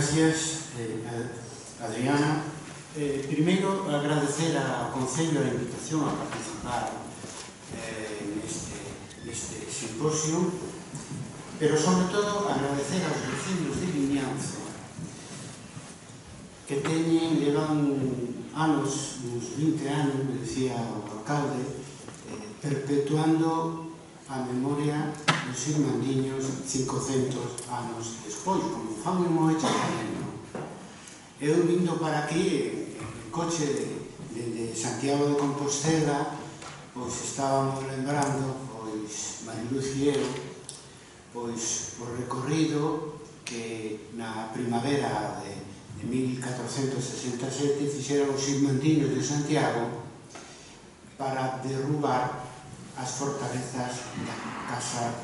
gracias, Adriana. Primeiro, agradecer ao Concello a invitación a participar neste simposio, pero, sobre todo, agradecer aos vecinos de Vimianzo que levan anos, uns 20 anos, me decía o alcalde, perpetuando a memoria dos irmandiños 500 anos despois, como fan en Moeche tamén, non? Eu vindo para aquí, en coche de Santiago de Compostela, pois estábamos lembrando, pois, Mariluz e eu, pois, o recorrido que na primavera de 1467 fixeron os irmandiños de Santiago para derrubar as fortalezas da casa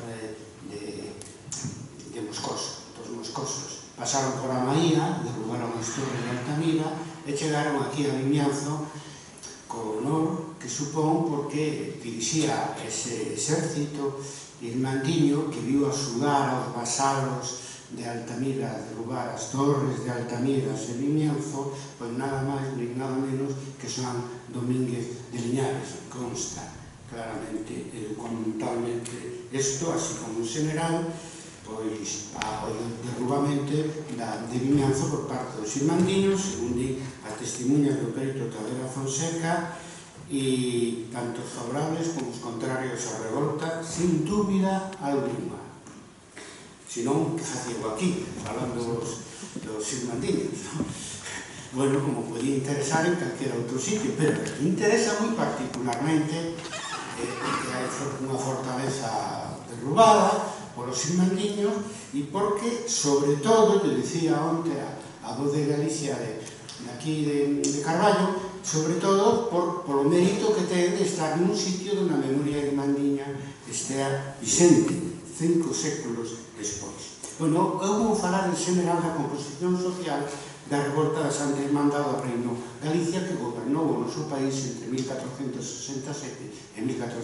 de Moscoso, dos moscosos. Pasaron por a Maía, derrubaron as torres de Altamira e chegaron aquí a Vimianzo co honor que supón porque dirixía ese exército irmandiño que viu axudar aos vasalos de Altamira a derrubar as torres de Altamira e Vimianzo, pois nada máis nem nada menos que San Domínguez de Liñares. Consta claramente e documentalmente isto, así como en general, pois o derrubamento de Vimianzo por parte dos irmandiños, segundo as testemunhas do perito Tadera Fonseca, e tanto os favorables como os contrarios á revolta, sin dúbida alguna. Senón, que facía aquí, falando dos irmandiños, non? Bueno, como podía interesar en calquera outro sitio, pero interesa moi particularmente porque hai unha fortaleza derrubada polos irmandiños e porque, sobre todo, te decía onte a voz de Galicia de aquí de Carballo, sobre todo polo mérito que ten de estar nun sitio donde a memoria irmandiña estea vixente 5 séculos despois. Bueno, eu vou falar en general da composición social da revolta da Santa Irmandade do Reino Galicia que gobernou o noso país entre 1467 e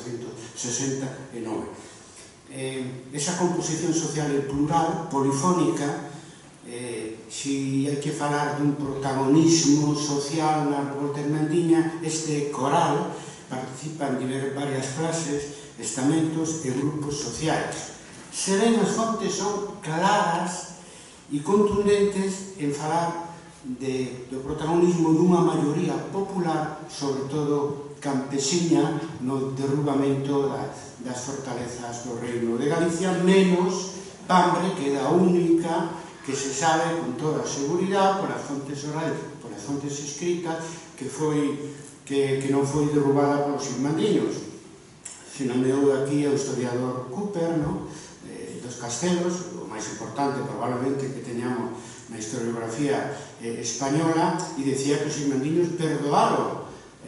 1469. Esa composición social é plural, polifónica. Si hai que falar dun protagonismo social na revolta irmandiña, este coral participan de varias clases, estamentos e grupos sociais. Se ben as fontes son claras e contundentes en falar do protagonismo dunha maioría popular, sobre todo campesiña, no derrubamento das fortalezas do Reino de Galicia, menos Pambre, que é a única que se sabe con toda a seguridade polas fontes orais, polas fontes escritas, que non foi derrubada polos irmandiños. Se nomeou aquí o historiador Cooper, dos Castelos, o máis importante probablemente que teñamos na historiografía española, e decía que os irmandiños perdoaron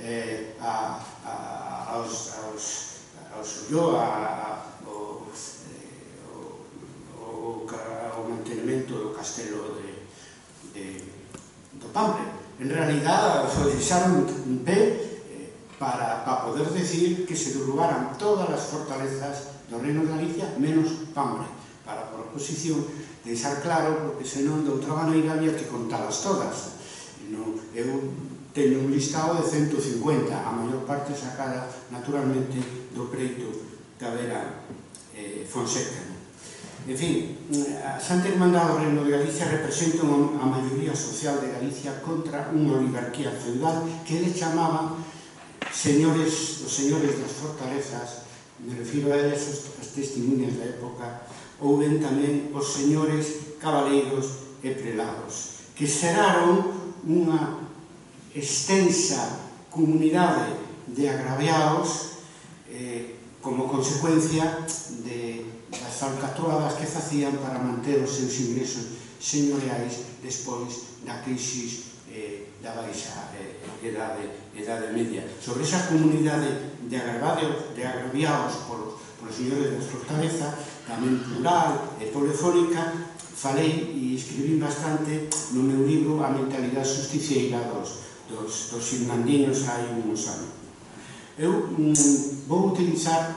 o mantenimento do castelo do Pambre. En realidad, o deixaron en pé para poder decir que se derrubaran todas as fortalezas do Reino de Galicia, menos Pambre, para por oposición deixar claro, porque senón de outra maneira había que contalas todas. Eu teño un listado de 150, a maior parte sacada naturalmente do preito Tadera Fonseca. En fin, a Santa Irmandade do Reino de Galicia representa a maioría social de Galicia contra unha oligarquía feudal que ele chamaba os señores das fortalezas. Me refiro a eles, as testemunhas da época, ou ben tamén os señores cabaleiros e prelados, que xeraron unha extensa comunidade de agraviados como consecuencia das falcatruadas que facían para manter os seus ingresos señoriais despois da crisis da baixa Edade Media. Sobre esa comunidade de agraviados polos señores da fortaleza, tamén plural e polifónica, falei e escribí bastante no meu libro A mentalidade justiciera dos irmandiños hai uns anos. Eu vou utilizar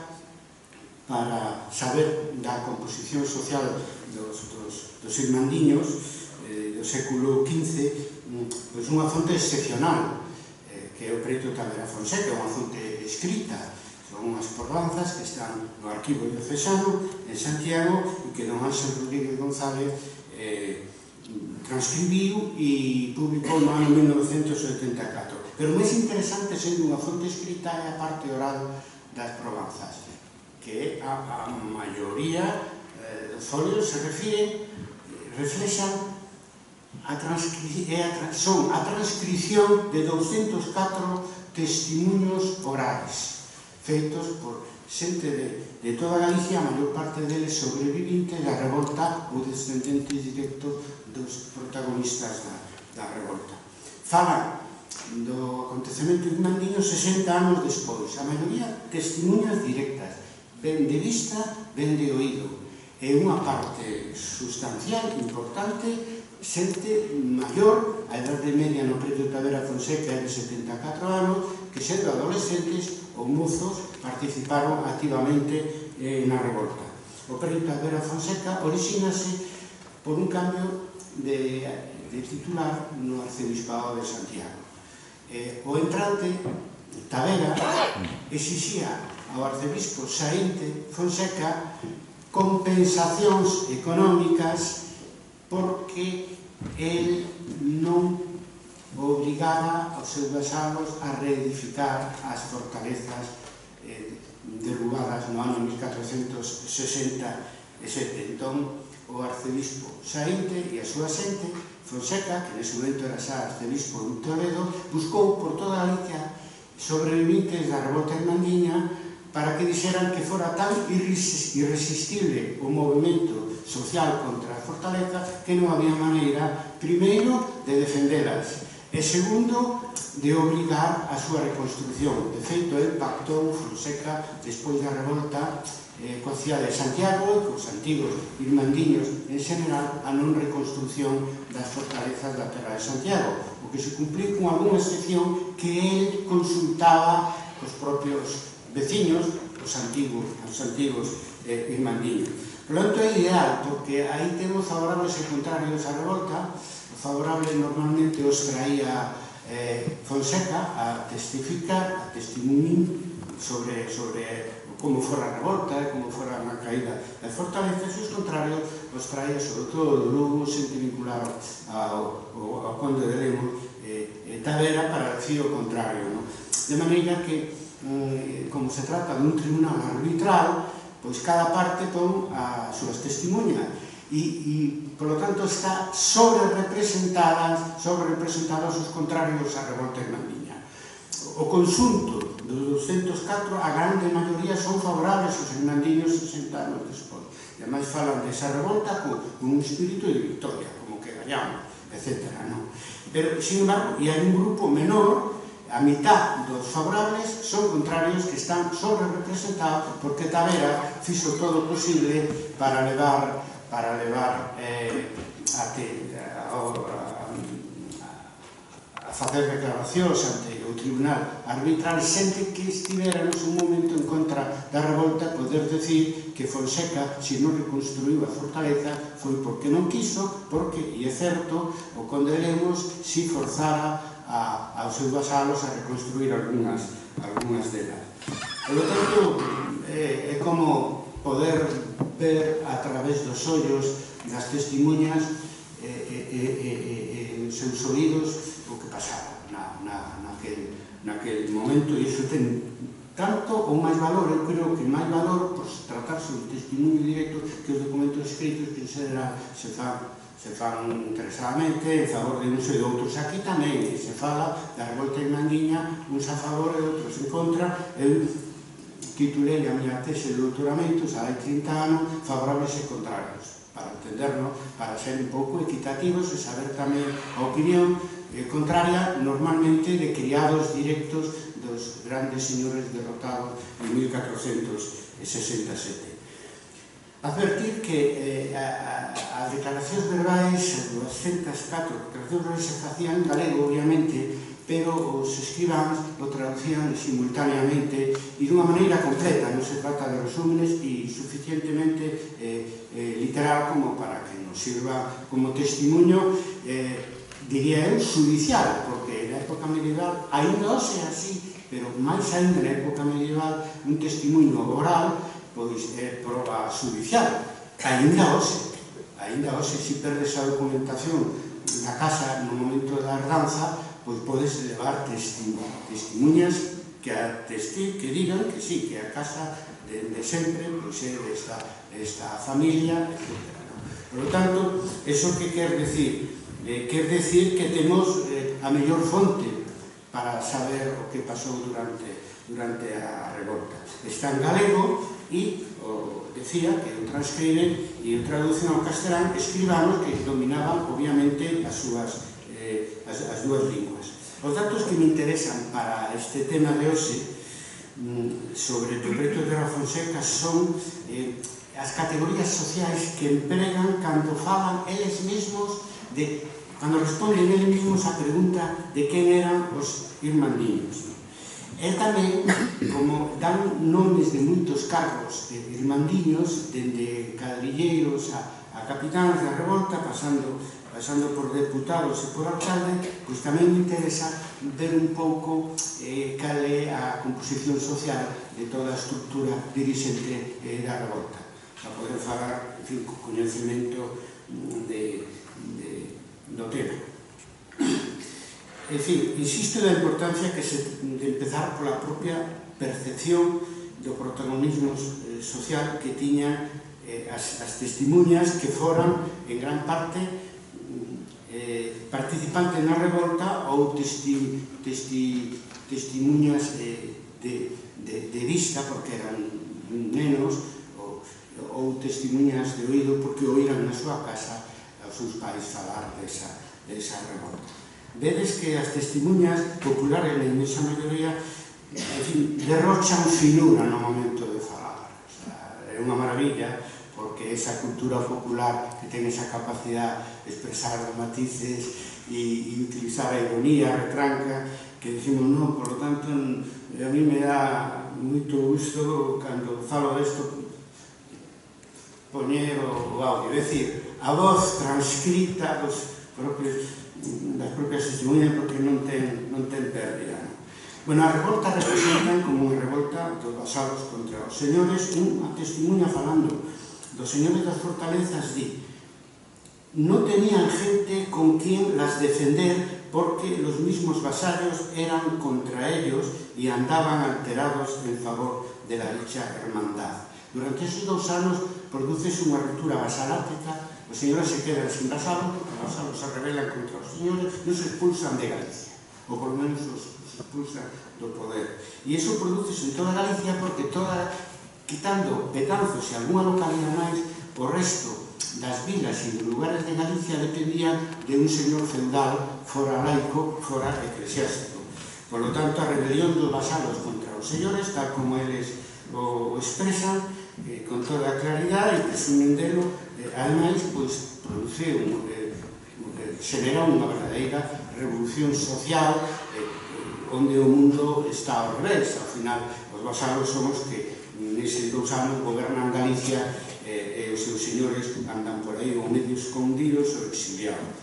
para saber da composición social dos irmandiños do século XV, pois unha fonte excepcional, que é o Preto Tavera Fonseca, unha fonte escrita. Son unhas porlanzas que están no arquivo diocesano en Santiago e que don Ángel Rodríguez González transcribiu e publicou no ano 1974. Pero o máis interesante, sendo unha fonte escrita, é a parte oral das probanzas, que a maioría dos folios se reflexan son a transcripción de 204 testimonhos orais feitos por xente de toda Galicia, a maior parte deles sobreviventes da revolta ou descendentes directos dos protagonistas da revolta. Falan do acontecemento de Mandiño 60 anos despois, a maioría testimonhas directas, ben de vista, ben de oído, e unha parte sustancial, importante, xente maior, a idade media no Preto Tavera Fonseca é de 74 anos, que sendo adolescentes ou mozos participaron activamente na revolta. O Preto Tavera Fonseca orixínase por un cambio de titular no Arcebispado de Santiago. O entrante Tavera exixía ao arcebispo saínte Fonseca compensacións económicas porque el non obrigaba aos seus vasalos a reedificar as fortalezas derrubadas no ano 1467. Entón, o arcebispo saínte e a súa xente, Fonseca, que nese momento era xa arcebispo de Toledo, buscou por toda a Galicia sobreviventes da revolta en Mandiña para que dixeran que fora tan irresistible o movimento social contra a fortaleza que non había maneira, primeiro, de defendelas e segundo, de obligar a súa reconstrucción. De feito, el pactou Fonseca despois da revolta coa cidade de Santiago e cos antigos irmandiños en general a non reconstrucción das fortalezas da terra de Santiago, o que se cumpliu con algunha excepción que el consultaba cos propios veciños, os antigos irmandiños. Por lo tanto, é ideal, porque aí temos favorables e contrarios á revolta. O favorable normalmente os traía Fonseca a testificar, a testimonio sobre como fora a revolta e como fora a caída das fortalezas, e os contrarios os traía sobre todo do Lugo, xente vinculado ao conde de Lemos Tavera para decir o contrario. De maneira que, como se trata dun tribunal arbitral, pois cada parte pon as súas testemunhas e, por lo tanto, está sobre-representadas os contrarios á revolta en Mandiña. O conxunto dos 204, a grande maioría son favorables aos irmandiños 60 anos despois. E ademais falan desa revolta con un espírito de victoria, como que gañamos, etc. Pero, sin embargo, e hai un grupo menor, a mitad dos favorables son contrarios que están sobre-representados porque Tavera fixo todo o posible para levar a facer declaracións ante o tribunal arbitral, xente que estivera no seu momento en contra da revolta, poder decir que Fonseca, se non reconstruiu a fortaleza, foi porque non quiso, porque, e é certo, o conde de Lemos si forzara aos seus vasalos a reconstruir algunhas delas. Por lo tanto, é como poder ver a través dos ollos das testemunhas e os seus oídos o que pasaba naquel momento, e iso ten tanto ou máis valor, eu creo que máis valor por tratarse de testimonio directo que os documentos escritos que se fan interesadamente en favor de uns e de outros. Aquí tamén se fala da revolta en Mandiña, uns a favor e outros en contra. Eu titulei a miña tese de doutoramento, xa hai 30 anos, favorables e contrarios, para entendernos, para ser un pouco equitativos e saber tamén a opinión contraria normalmente de criados directos dos grandes señores derrotados en 1467. Advertir que as declaracións verbais, as 204 declaracións verbais se facían en galego, obviamente, pero os escribáns o traducían simultáneamente e dunha maneira completa, non se trata de resúmenes e suficientemente literal como para que nos sirva como testimonio, diría eu, judicial, porque na época medieval ainda hoxe é así, pero máis ainda na época medieval un testimonio oral pois é proba judicial, ainda hoxe se perdes a documentación na casa no momento da herdanza, pois podes levar testimuñas que digan que sí, que a casa de sempre pois é desta familia, etc. Por lo tanto, eso que quer decir? Quer decir que temos a mellor fonte para saber o que pasou durante a revolta. Está en galego e decía que o transcriben e o traducen ao castelán escribanos que dominaban, obviamente, as dúas linguas. Os datos que me interesan para este tema de hoxe sobre o preto de Terra Fonseca son as categorías sociais que empregan cando falan eles mesmos, cando responden eles mesmos a pregunta de quen eran os irmandiños. E tamén, como dan nomes de moitos cargos irmandiños, dende cadrilleiros a capitáns da revolta, pasando por deputados e por alcalde, pois tamén me interesa ver un pouco cal é a composición social de toda a estructura dirixente da revolta, para poder falar, en fin, con coñecemento do tema. En fin, insisto na importancia de empezar pola propia percepción do protagonismo social que tiñan as testimuñas que foran, en gran parte, participantes na revolta ou testimuñas de vista, porque eran nenos, ou testimuñas de oído, porque oíran na súa casa aos seus pais falar desa revolta. Vedes que as testimuñas populares, na inmensa maioría, derrochan finura no momento de falar. É unha maravilla, porque esa cultura popular que ten esa capacidade de expresar matices e utilizar a ironía, a retranca, que decimos, non, por lo tanto, a mí me dá moito gusto cando falo desto poñer o audio, é dicir, a voz transcrita das propias testemunhas, porque non ten pérdida. Bueno, a revolta representan como unha revolta dos vasalos contra os señores. Unha testimuña falando dos señores das fortalezas di: non tenían gente con quien las defender porque los mismos vasallos eran contra ellos y andaban alterados en favor de la dicha hermandad. Durante esos 2 anos producese unha ruptura vasalática. Os señores se quedan sin vasalos, os vasalos se rebelan contra os señores e os expulsan de Galicia, ou por lo menos os expulsan do poder. E iso produce en toda Galicia, porque quitando Betanzos e algunha localidade máis, o resto das vilas e dos lugares de Galicia dependían de un señor feudal, fora laico, fora eclesiástico. Por lo tanto, a rebelión dos vasalos contra os señores, tal como eles o expresan con toda a claridade e presumen delo, ademais, xenera unha verdadeira revolución social onde o mundo está ao revés. Ao final, os vasalos son os que neses 2 anos gobernan Galicia e os seus señores andan por aí ou medio escondidos ou exiliados.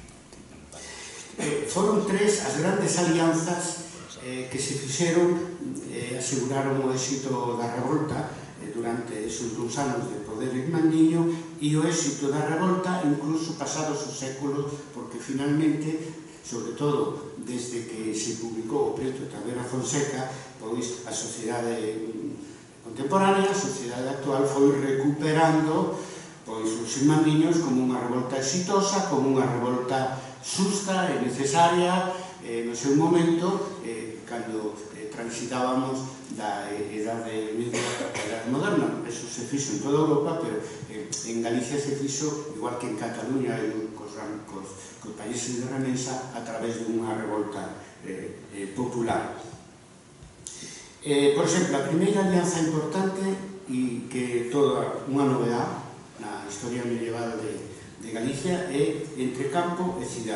Foron 3 as grandes alianzas que se fixeron e aseguraron o éxito da revolta durante esos 2 anos de poder irmandiño, e o éxito da revolta incluso pasados os séculos, porque finalmente, sobre todo desde que se publicou o preto de Terra Fonseca, pois a sociedade contemporánea, a sociedade actual, foi recuperando pois os irmandiños como unha revolta exitosa, como unha revolta xusta e necesaria no seu momento, cando transitábamos da Edade Media a Edade Moderna. Eso se fixo en toda Europa, pero en Galicia se fixo, igual que en Cataluña e cos países de Remensa, a través dunha revolta popular. Por exemplo, a primeira alianza importante, e que toda unha novedade na historia medieval de Galicia, é entre campo e cidade.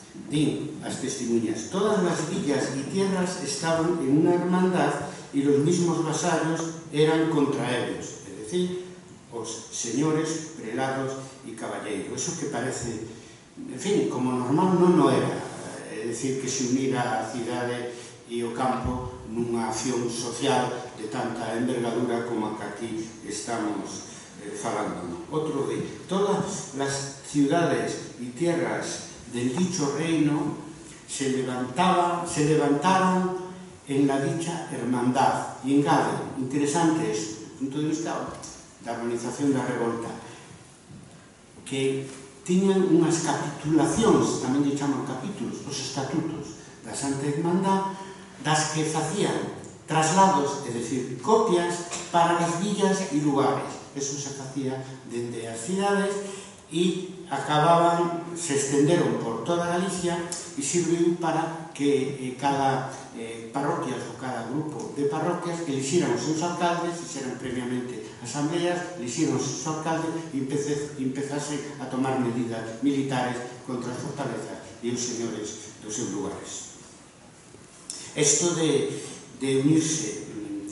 Din as testimuñas: todas las villas y tierras estaban en una hermandad y los mismos vasallos eran contra ellos, es decir, os señores, prelados e caballeiros. Eso que parece, en fin, como normal non era, é dicir, que se unira a cidade e o campo nunha acción social de tanta envergadura como a que aquí estamos falando. Outro de todas las ciudades y tierras del dicho reino se levantaron en la dicha hermandad. E engaden, interesante isto, do punto de vista da organización da revolta, que tiñan unhas capitulacións, tamén lle chaman capítulos, os estatutos da Santa Hermandad, das que facían traslados, é dicir, copias para as villas e lugares. Eso se facía dende as cidades e acababan, se estenderon por toda Galicia e sirviu para que cada parroquias ou cada grupo de parroquias elixieran os seus alcaldes, fixeran previamente asambleas, elixieran os seus alcaldes e empezase a tomar medidas militares contra as fortalezas e os señores dos seus lugares. Isto de unirse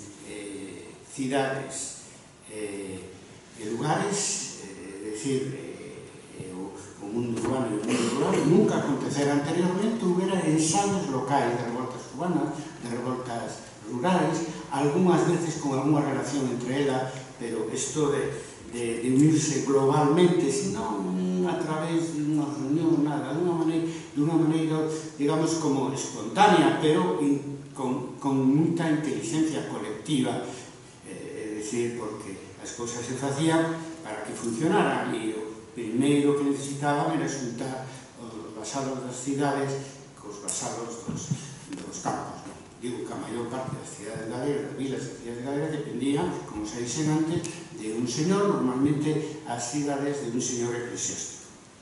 cidades e lugares, é dicir, o mundo urbano e o mundo rural, nunca acontecera anteriormente. Houbera ensaios locais de revoltas urbanas, de revoltas rurales, algunhas veces con alguna relación entre elas, pero isto de unirse globalmente, senón a través de unha reunión, nada, de unha maneira, digamos, como espontánea, pero con moita inteligencia colectiva, é dicir, porque as cousas se facían para que funcionaran e o primeiro que necesitaban era xuntar os vasalos das cidades cos vasalos dos campos. Digo que a maior parte das cidades galegas, das vilas e cidades galegas dependían, como se dixen antes, de un señor, normalmente as cidades de un señor eclesiástico.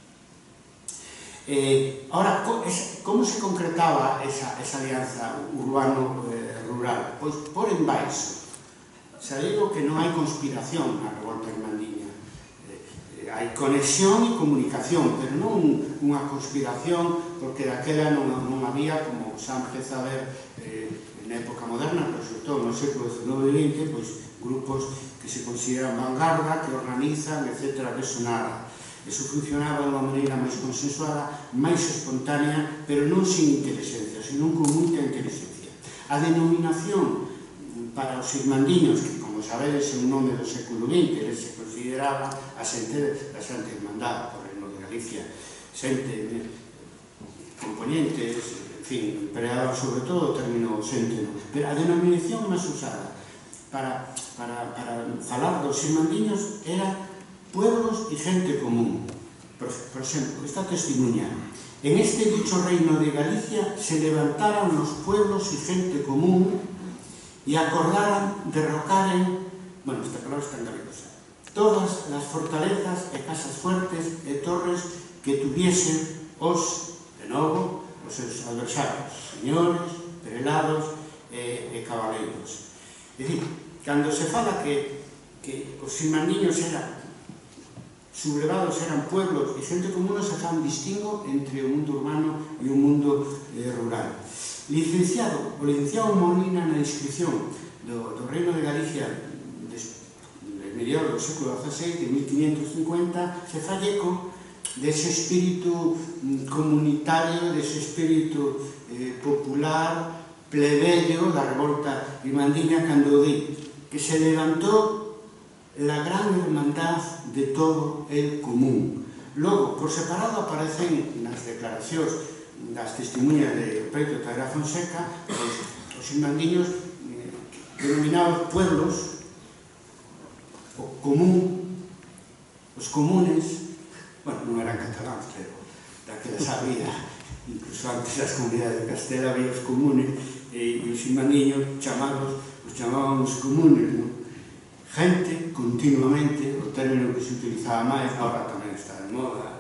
Ahora, como se concretaba esa alianza urbano-rural? Pois por en baixo. Xa digo que non hai conspiración na revolta irmandiña. Hai conexión e comunicación, pero non unha conspiración, porque daquela non había, como xa empeza a ver na época moderna, pero sobre todo no século XIX e XX, pois grupos que se consideran vanguarda, que organizan, etc. Eso nada. Eso funcionaba de unha maneira máis consensuada, máis espontánea, pero non sin inteligencia, senón con moita inteligencia. A denominación para os irmandiños, que, como sabedes, é un nome do século XX, eles se consideraba a xente da Santa Hermandad, por Reino de Galicia, xente, componentes, en fin, empleaba sobre todo o término xente, pero a denominación máis usada para falar dos irmandiños era pueblos y gente común. Por exemplo, esta testimonha: en este dicho reino de Galicia se levantaran los pueblos y gente común y acordaran derrocar bueno, esta palabra está en galegosa, todas las fortalezas e casas fuertes e torres que tuviesen de novo, os seus adversarios, señores, prelados e cabaleiros. É dicir, cando se fala que os irmandiños eran sublevados, eran pueblos e xente común, se fa un distingo entre o mundo urbano e o mundo rural. O licenciado Molina, na descripción do Reino de Galicia de mediados do século XVI, de 1550, se fa eco dese espírito comunitario, dese espírito popular, plebeyo da revolta irmandiña, cando di que se levantó la gran hermandad de todo el común. Logo, por separado, aparecen nas declaracións das testemunhas de Pedro Taira Fonseca os irmandiños denominados pueblos, o común, os comunes, bueno, non eran cataláns, pero daquela sabía, incluso antes das comunidades de Castela había os comunes, e os irmandiños os chamaban os comunes, non? Gente, continuamente, o término que se utilizaba máis, agora tamén está de moda,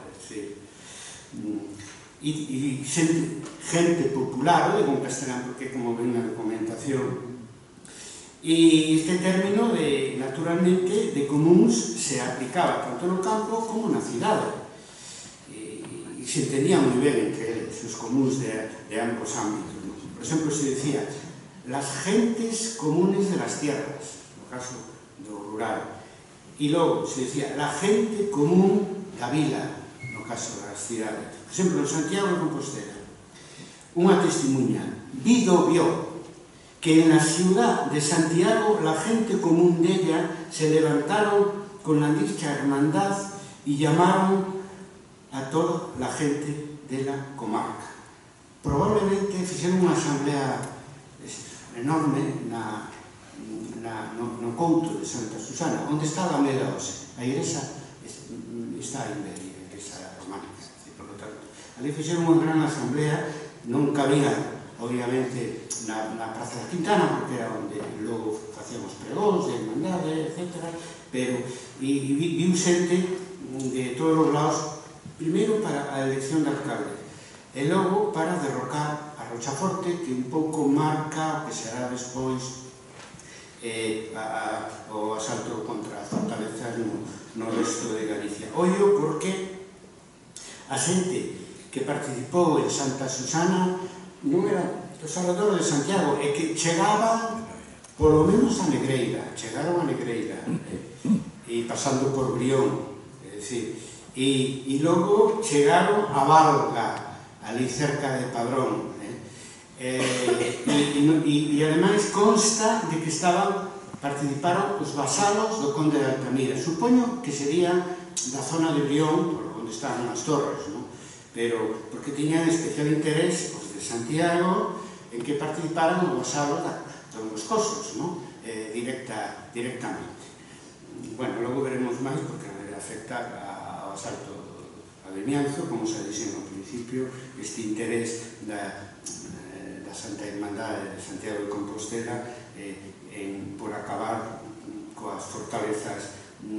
e gente popular, o digo en castelán porque como ven na documentación, e este término, naturalmente, de comuns se aplicaba tanto no campo como na cidade, e se entendía moi ben entre eles. esos comuns de ambos ámbitos, ¿no? Por exemplo, se decía las gentes comunes de las tierras, no caso do rural, e logo se decía la gente común da vila, no caso das cidades. Por exemplo, en Santiago de Compostela, unha testimuña, Vido vio que en la ciudad de Santiago la gente común de ella se levantaron con la dicha hermandad y llamaron a toda la gente de la comarca. Probablemente fixeron unha asamblea enorme no couto de Santa Susana, onde está a Alameda hoxe. A igrexa está aí, a igrexa románica. Por lo tanto, ali fixeron unha gran asamblea, non cabía obviamente na Praza da Quintana, porque era onde logo facíamos pregóns de hermandade, etc. Pero viu xente de todos os lados, primeiro para a elección de alcalde, e logo para derrocar a Rochaforte, que un pouco marca o que será despois o asalto contra a fortaleza no resto de Galicia. Ollo porque a xente que participou en Santa Susana non eran os alrededores de Santiago, é que chegaban polo menos a Negreira, chegaron a Negreira, e pasando por Brión, é dicir, e logo chegaron a Valga, ali cerca de Padrón, e ademais consta de que participaron os vasalos do conde de Altamira, supoño que serían da zona de Brión, onde estaban as torres, non? Pero porque tiñan especial interés os de Santiago en que participaran os vasalos dos moscosos, non? Directamente. Bueno, logo veremos máis porque afecta ao asalto a Vimianzo, como se dixen ao principio, este interés da Santa Irmandade de Santiago de Compostela por acabar coas fortalezas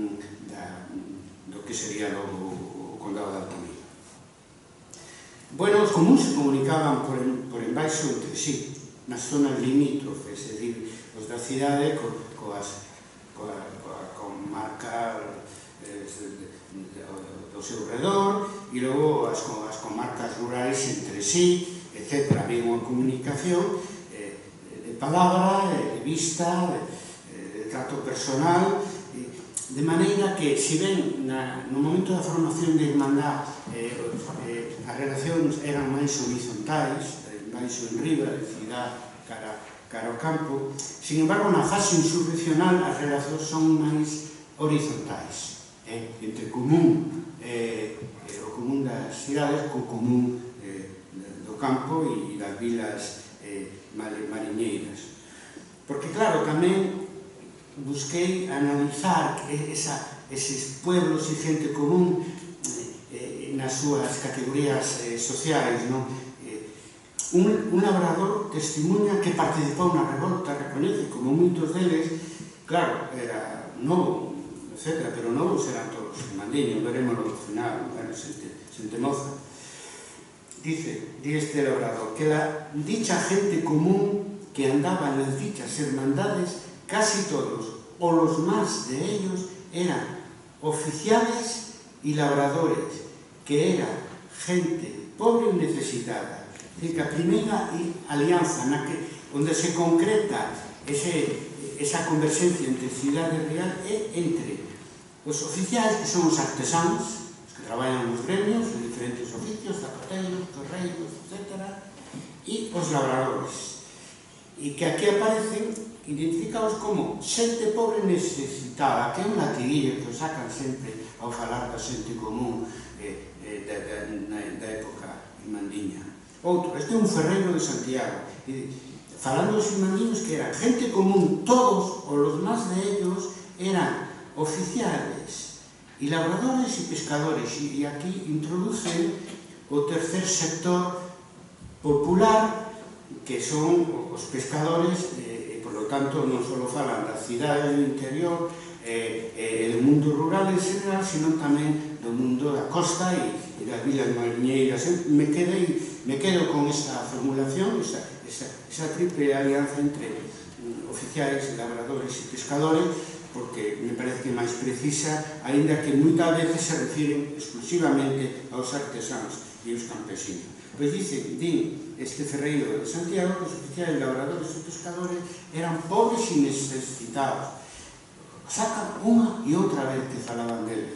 do que sería logo o Condado de Altamira. Bueno, os comuns se comunicaban por embaixo entre sí, nas zonas limítrofes, é dicir, os da cidade coa comarca do seu redor e logo as comarcas rurais entre sí, etc. Había unha comunicación de palabra, de vista, de trato personal, de maneira que, se ben no momento da formación de Irmandad as relacións eran máis horizontais, baixo en riba, de cidade cara ao campo, sin embargo, na fase insurreccional as relacións son máis horizontais, entre común, o común das cidades co común do campo e das vilas mariñeiras. Porque, claro, tamén busquei analizar eses pueblos e xente común nas súas categorías sociais, non? Un labrador testimuña que participou na revolta, recoñece, como moitos deles, claro, era novo, etc., pero novos eran todos, mandiños, veremos no final, xente moza. Dice este labrador, que la dicha gente común que andaba en las dichas hermandades, casi todos, o los más de ellos, eran oficiales y labradores, que era gente pobre y necesitada. Es decir, que a primeira alianza onde se concreta esa converxencia entre cidade real é entre os oficiais, que son os artesáns, os que traballan nos gremios, os diferentes oficios, zapateiros, torreiros, etc., e os labradores. E que aquí aparecen identificados como xente pobre necesitada, que é un latiguillo que o sacan sempre ao falar da xente común da época irmandiña. Outro, este é un ferreiro de Santiago, falando dos irmandiños que eran gente común, todos, ou los más de ellos, eran oficiales e labradores e pescadores, e aquí introducen o tercer sector popular, que son os pescadores, e, por lo tanto, non só falan da cidade do interior e do mundo rural en general, sino tamén do mundo da costa e das vilas mariñeiras. Me quedo con esta formulación, esa triple alianza entre oficiais, labradores e pescadores, porque me parece que é máis precisa, aínda que moitas veces se refiren exclusivamente aos artesáns e aos campesinos. Pois dice, din este Ferreiro de Santiago, que os oficiais labradores e pescadores eran pobres e necesitados. Sacan unha e outra vez que falaban dele.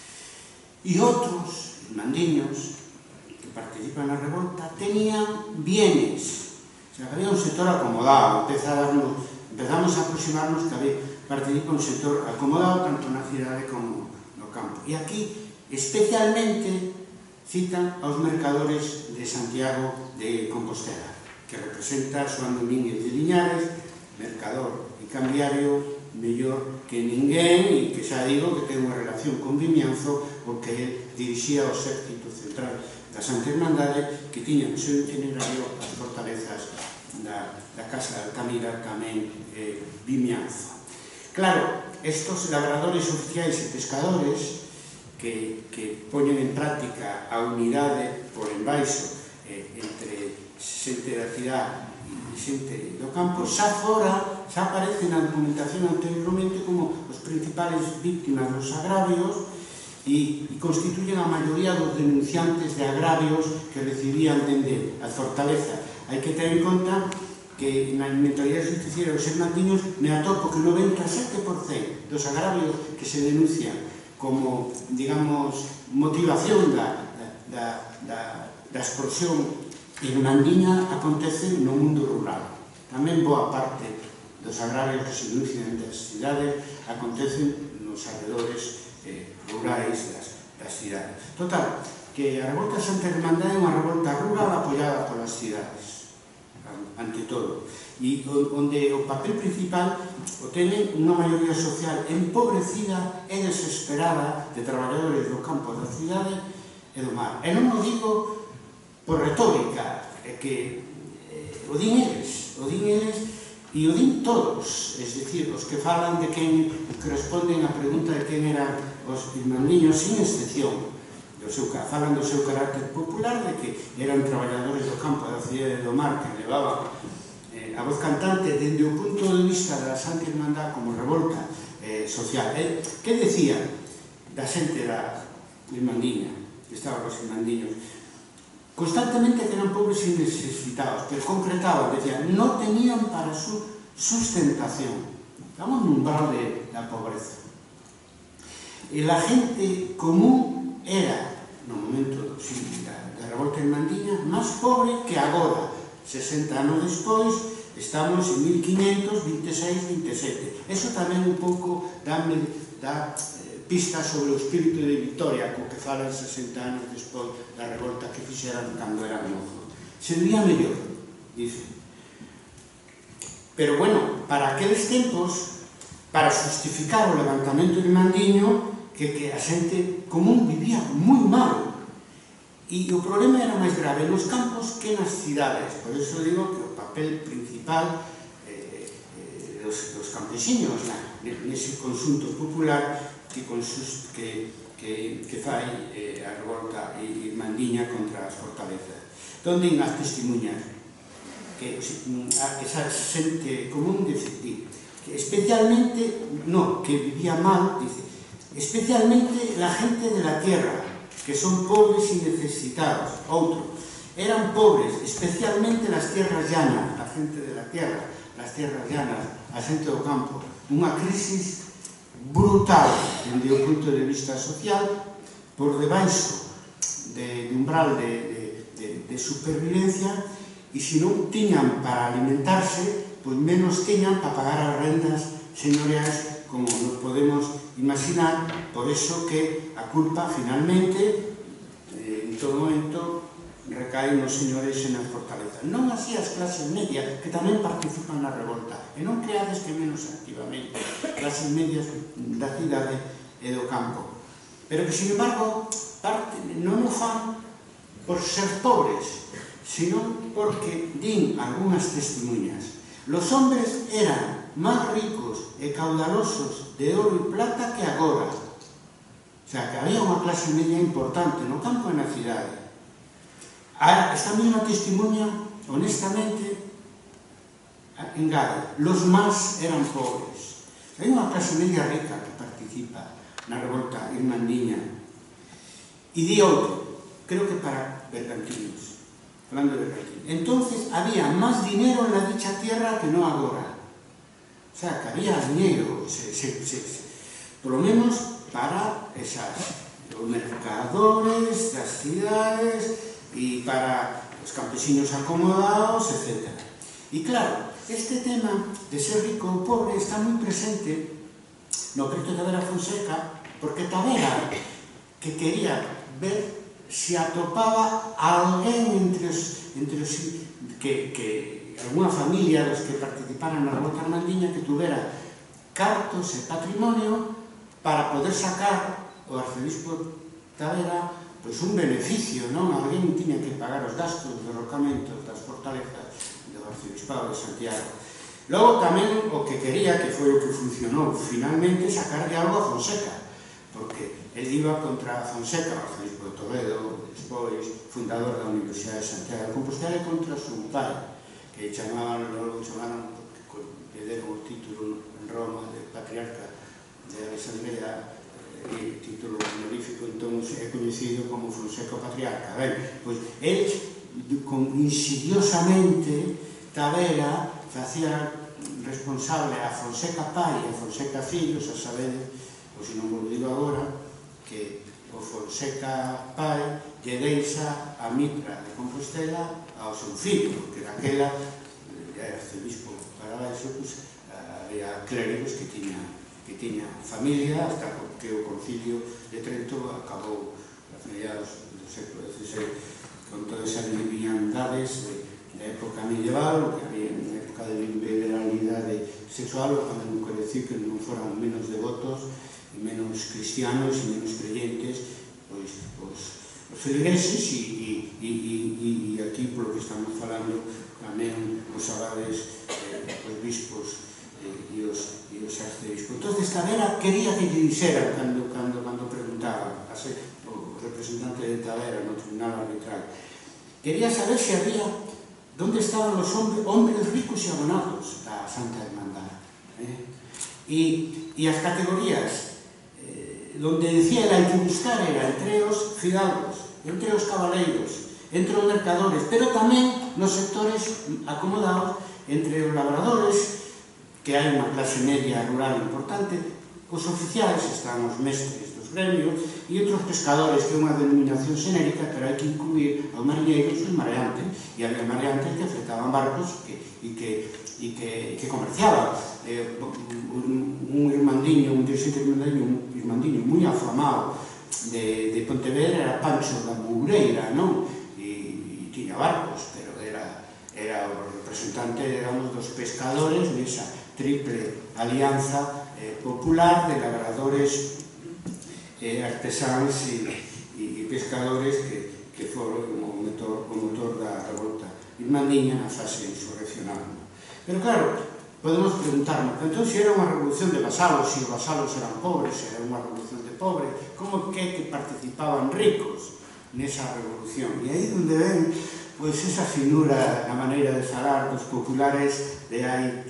E outros, mandiños, que participan na revolta, tenían bienes. O sea, había un sector acomodado. Empezamos a aproximarnos que participa un sector acomodado tanto na cidade como no campo. E aquí, especialmente, citan aos mercadores de Santiago de Compostela, que representa Xoán Domínguez de Liñares, mercador e cambiario mellor que ninguén, e que xa digo que ten unha relación con Vimianzo, porque ele dirixía o séquito central da Santa Irmandade, que tiña no seu itinerario as fortalezas da Casa de Altamira, tamén Vimianzo. Claro, estos labradores oficiais e pescadores que poñen en práctica a unidade por embaixo entre xente da cidade e xente do campo, xa aparece na documentación anteriormente como os principales víctimas dos agravios e constituyen a maioría dos denunciantes de agravios que recibían dende a fortaleza. Hai que ter en conta que na mentalidade justiciera dos hermandiños me atopo que o 97% dos agravios que se denuncian como, digamos, motivación da explosión irmandiña acontece no mundo rural. Tamén boa parte dos agravios que se denuncian das cidades acontecen nos arredores rurais das cidades. Total, que a revolta de Santa Irmandade é unha revolta rural apoiada polas cidades, ante todo, e onde o papel principal o tenen unha maioría social empobrecida e desesperada de traballadores do campo da cidade e do mar. E non o digo por retórica, é que o din eles e o din todos, é dicir, os que falan de quen, que responden a pregunta de quen eran os irmandiños, sin excepción, falan do seu carácter popular, de que eran traballadores do campo da cidade do mar que levaban a voz cantante dende o punto de vista da Santa Irmandad como revolta social. Que decían da xente da irmandiña, que estaban os irmandiños? Constantemente que eran pobres e necesitados, pero concretaban, decían, non tenían para su sustentación. Estamos nun umbral da pobreza. E la gente común era, no momento da revolta irmandiña, máis pobre que agora. 60 anos despois, estamos en 1526-27. Eso tamén un pouco dá pistas sobre o espírito de Vitoria, co que falan 60 anos despois da revolta que fixeran cando eran mozos. Se vivía mellor, dice. Pero, bueno, para aqueles tempos, para justificar o levantamento irmandiño, que a xente común vivía moi mal. E o problema era máis grave nos campos que nas cidades. Por iso digo que o papel principal dos campesiños nese conxunto popular que fai a revolta irmandiña contra as fortalezas. Donde as testemunhas que esa xente común dice que especialmente, que vivía mal, dice, especialmente la gente de la tierra, que son pobres y necesitados. Outro, eran pobres, especialmente las tierras llanas, la gente de la tierra, las tierras llanas, a xente do campo. Unha crisis brutal, dende o punto de vista social, por debaixo de umbral de supervivencia, e se non tiñan para alimentarse, pois menos tiñan para pagar as rendas señoriais, como nos podemos imaginar. Por eso que a culpa finalmente en todo momento recae nos señores e nas fortalezas, non así as clases medias, que tamén participan na revolta, e non creades que menos activamente clases medias da cidade e do campo, pero que, sin embargo, non o fan por ser pobres, sino porque din algunhas testemunhas. Los hombres eran máis ricos e caudalosos de oro e plata que agora. O sea, que había unha clase media importante no campo e na cidade. Esta mesma testemunha, honestamente, engade, los más eran pobres. Hai unha clase media rica que participa na revolta irmandiña. E di outro, creo que para bergantinos, falando de Bergantín. Entonces había máis dinero en la dicha tierra que non agora. O sea, que había dinero, por lo menos para os mercadores das cidades e para os campesinos acomodados, etc. E claro, este tema de ser rico ou pobre está moi presente no Preto Tavera Fonseca, porque Tavera que quería ver se atopaba alguén entre os que alguna familia dos que participaran na Revolta Armandiña que tuvera cartos e patrimonio para poder sacar o arcebispo Tavera pois un beneficio, non? Alguén tiña que pagar os gastos de derrocamentos das fortalezas do arcebispado de Santiago. Logo tamén o que quería, que foi o que funcionou finalmente, sacarle algo a Fonseca, porque el iba contra Fonseca, o arcebispo de Toledo, despois fundador da Universidade de Santiago de Compostela, e contra o seu pai, que logo chamaron, que deron o título en Roma de patriarca de Alexandria, e título honorífico, entón é coñecido como Fonseca o patriarca. Ben, pois, el, insidiosamente, Tavera facía responsable a Fonseca pai e a Fonseca fillos, a sabedes, ou se non vos digo agora, que o Fonseca pai lle deixa a mitra de Compostela ao seu fillo, porque daquela era arcebispo para baixo, había clérigos que tiña familia, hasta que o concilio de Trento acabou a mediados do século XVI con todas esas liviandades da época medieval, que había unha época de liberalidade sexual, cando non quero decir que non foran menos devotos, menos cristianos e menos creyentes, pois os feligreses e aquí, polo que estamos falando, tamén os abades, os bispos e os arcebispos. Entón, Tavera quería que lle dixeran, cando preguntaba o representante de Tavera no tribunal arbitral, quería saber se había onde estaban os hombres ricos e abonados da Santa Hermandad. E as categorías donde decía el hai que buscar era entre os fidalgos, entre os cabaleiros, entre os mercadores, pero tamén nos sectores acomodados, entre os labradores, que hai unha clase media rural importante, os oficiais, están os mestres dos gremios, e outros pescadores, que é unha denominación xenérica, pero hai que incluir aos mariñeiros e os mareantes, e había mareantes que fletaban barcos e que comerciaban. Un irmandiño, un dirigente irmandiño moi afamado de Pontevedra era Pancho da Moureira, non? E tiña barcos, pero era o representante, digamos, dos pescadores nesa triple alianza popular de labradores, artesáns e pescadores que foron o motor da revolta irmandiña na fase insurreccional. Pero claro, podemos preguntarnos, entón, se era unha revolución de vasalos, se os vasalos eran pobres, se era unha revolución de pobres, como que participaban ricos nesa revolución? E aí onde ven pois esa finura na maneira de falar dos populares de hai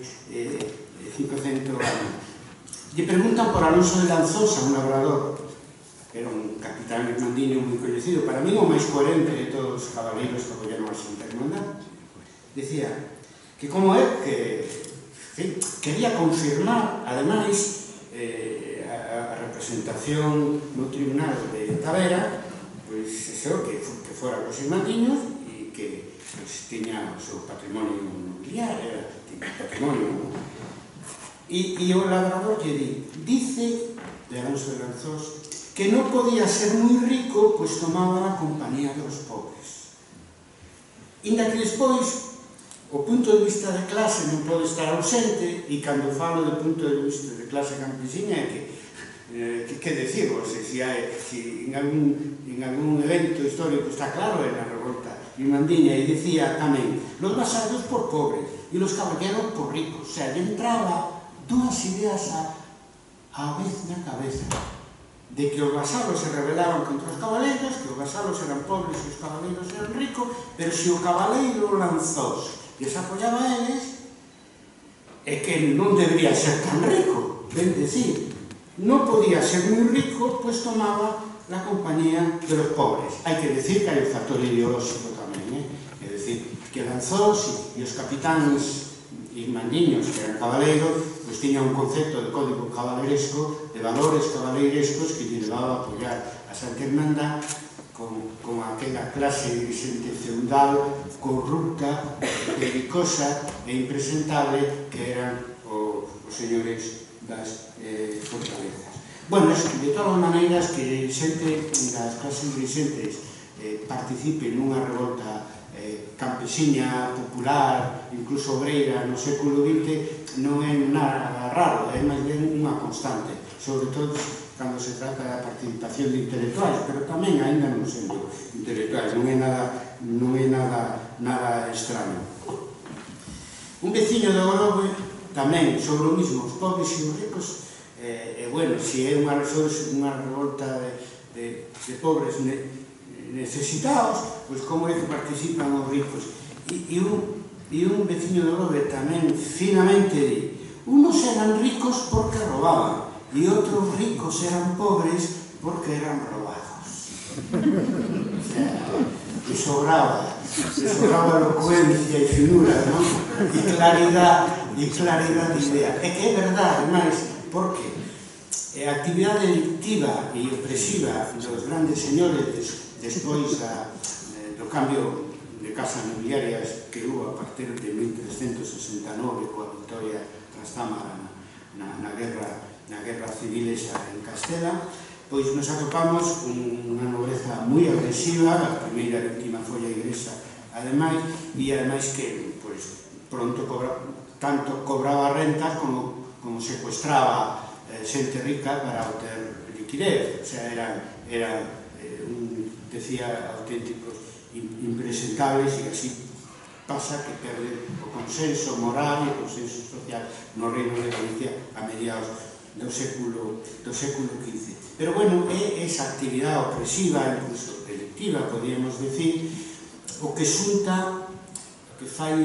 500 anos. Lle preguntan por Alonso de Lanzosa, un labrador, que era un capitán irmandiño moi coñecido, para mí o máis coherente de todos os cabaleiros que apoyaron a Santa Hermandad. Decía que como é que quería confirmar, ademais, a representación no tribunal de Tavera, pois eso, que fora os irmandiños e que tiña o seu patrimonio nuclear, tiña patrimonio. E o labrador lle dice, de Alonso de Lanzós, que non podía ser moi rico, pois tomaba a compañía dos pobres. Inda que despois o punto de vista de clase non pode estar ausente, e cando falo do punto de vista de clase campesina é que decimos, se en algún evento histórico está claro en la revolta irmandiña, e decía tamén los vasallos por pobres e los caballeros por ricos, o sea, lle entraba dúas ideas a vez na cabeza, de que os vasalos se rebelaban contra os cabaleiros, que os vasalos eran pobres e os cabaleiros eran ricos, pero se o cabaleiro Lanzós les apoyaba a eles, é que non debería ser tan rico, ben decir, non podía ser moi rico, pois tomaba la compañía de los pobres. Hai que decir que hai un factor ideolóxico tamén, é alcanzós e os capitáns irmandiños, que eran cabaleiros, pois tiñan un concepto de código cabaleiresco, de valores cabaleirescos que lle levaba a apoiar a Santa Irmandad con aquela clase de xente feudal, corrupta, belicosa e impresentable que eran os señores das fortalezas. Bueno, de todas maneiras, que xente das clases dirigentes participe nunha revolta campesiña, popular, incluso obreira no século XX non é nada raro, é máis ben unha constante, sobre todo cando se trata da participación de intelectuais, pero tamén ainda non sendo intelectuais, non é nada extraño. Un veciño de Ogrove tamén sobre o mismo, os pobres e os ricos, bueno, se é unha revolta de pobres necesitados, pois como é que participan os ricos? E un veciño de Ogrove tamén finamente di: unos eran ricos porque robaban e outros ricos eran pobres porque eran robados. O sea, que sobraba elocuencia e finura, non? E claridade de idea. É que é verdade, máis, porque a actividade delictiva e opresiva dos grandes señores despois do cambio de casas nobiliarias que hubo a partir de 1369 coa victoria trastámara na guerra civil esa en Castela, pois nos atopamos unha nobreza moi agresiva, a primeira e última foi a Igrexa, ademais que pronto tanto cobraba rentas como secuestraba xente rica para obter liquidez, o sea, eran decía, auténticos impresentables, e así pasa que perde o consenso moral e o consenso social no Reino de Galicia a mediados do século XV. Pero, bueno, é esa actividade opresiva, incluso delictiva, podríamos decir, o que xunta, que fai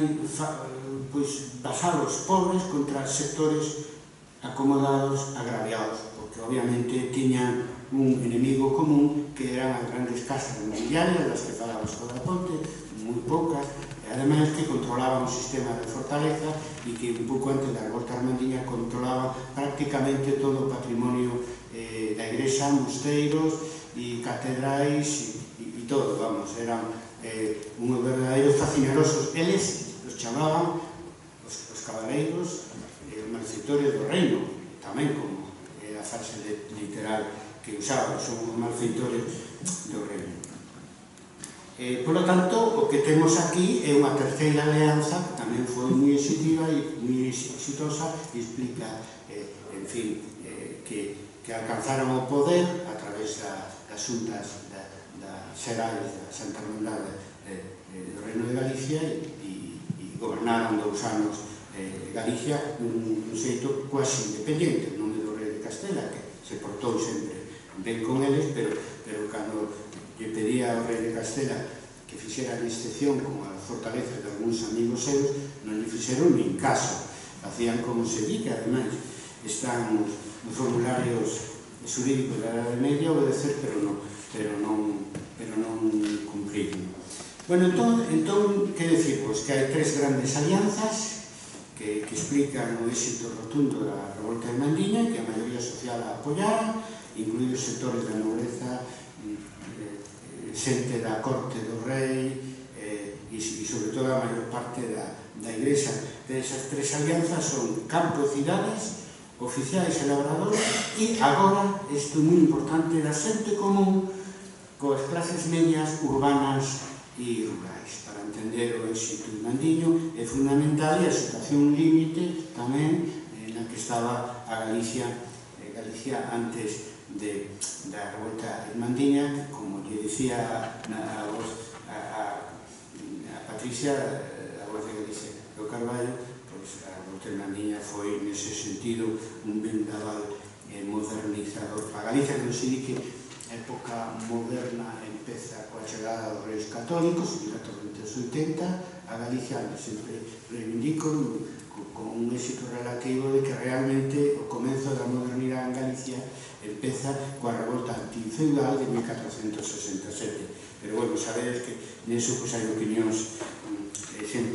basar os pobres contra sectores acomodados, agraviados, porque obviamente tiñan un enemigo común que eran as grandes casas nobiliarias das que falamos toda a ponte, moi poucas, e ademais que controlaban o sistema de fortaleza e que un pouco antes da revolta armandiña controlaban prácticamente todo o patrimonio da Igrexa, mosteiros e catedrais e todo, vamos, eran unhos verdadeiros fascinerosos. Eles os chamaban os cabaleiros os malfeitores do reino, tamén como a frase literal que usaban, son os malfeitores do reino. Por lo tanto, o que temos aquí é unha terceira alianza que tamén foi moi exitiva e moi exitosa e explica, en fin, que alcanzaron o poder a través das xuntas xerais da Santa Irmandade do Reino de Galicia e gobernaron 2 anos Galicia un xeito quasi independente, non do rei de Castela, que se portou sempre ben con eles, pero cando lle pedía ao rei de Castela que fixera a excepción con a fortaleza de algúns amigos seus, non lle fixeron nin caso, facían como se di, que ademais están nos formularios xurídicos da Edade Media, obedecer, pero non cumprir. Bueno, entón, que decimos? Que hai 3 grandes alianzas que explican o éxito rotundo da revolta de Mandiña, que a maioría social a apoiara, incluídos sectores da nobreza, xente da corte do rei e sobre todo a maior parte da Igrexa. Desas 3 alianzas son campo e cidades, oficiais e labradores, e agora, isto é moi importante, da xente común coas clases medias urbanas e rurais. Para entender o éxito de Mandiño é fundamental a situación límite tamén na que estaba a Galicia antes da revolta de Mandiña, que, como lle dicía a Patricia, a voz de Galicia do Carballo, pois a revolta de Mandiña foi, nese sentido, un vendaval modernizador para Galicia, que non se di que a época moderna empeza coa chegada dos reis católicos, en 1480, a Galicia sempre reivindico con un éxito relativo de que realmente o comenzo da modernidade en Galicia empeza coa revolta antifeudal de 1467. Pero, bueno, sabedes que neso hai opinións xente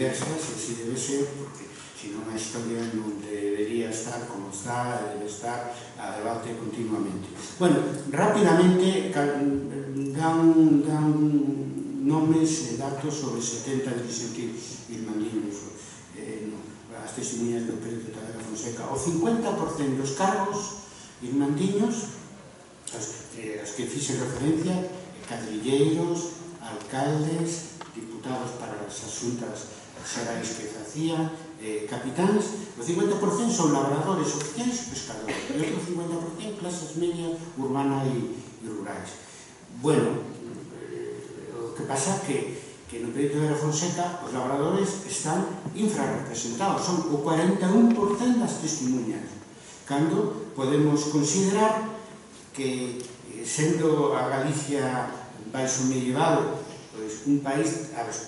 diversas, e así debe ser, porque senón a historia non debería estar como está, debe estar a debate continuamente. Bueno, rapidamente dan nomes e datos sobre 70 dirixentes irmandiños, as testemunhas do Perito Tavera Fonseca. O 50% dos cargos irmandiños, as que fixen referencia, cadrilleiros, alcaldes, diputados para as asuntas xerais que facían, capitáns, o 50% son labradores oficiais e pescadores, e outro 50% clases media, urbana e rurais. Bueno, o que pasa que no Perito Tavera Fonseca os labradores están infrarrepresentados, son o 41% das testemunhas, cando podemos considerar que, sendo a Galicia baixo medieval, un país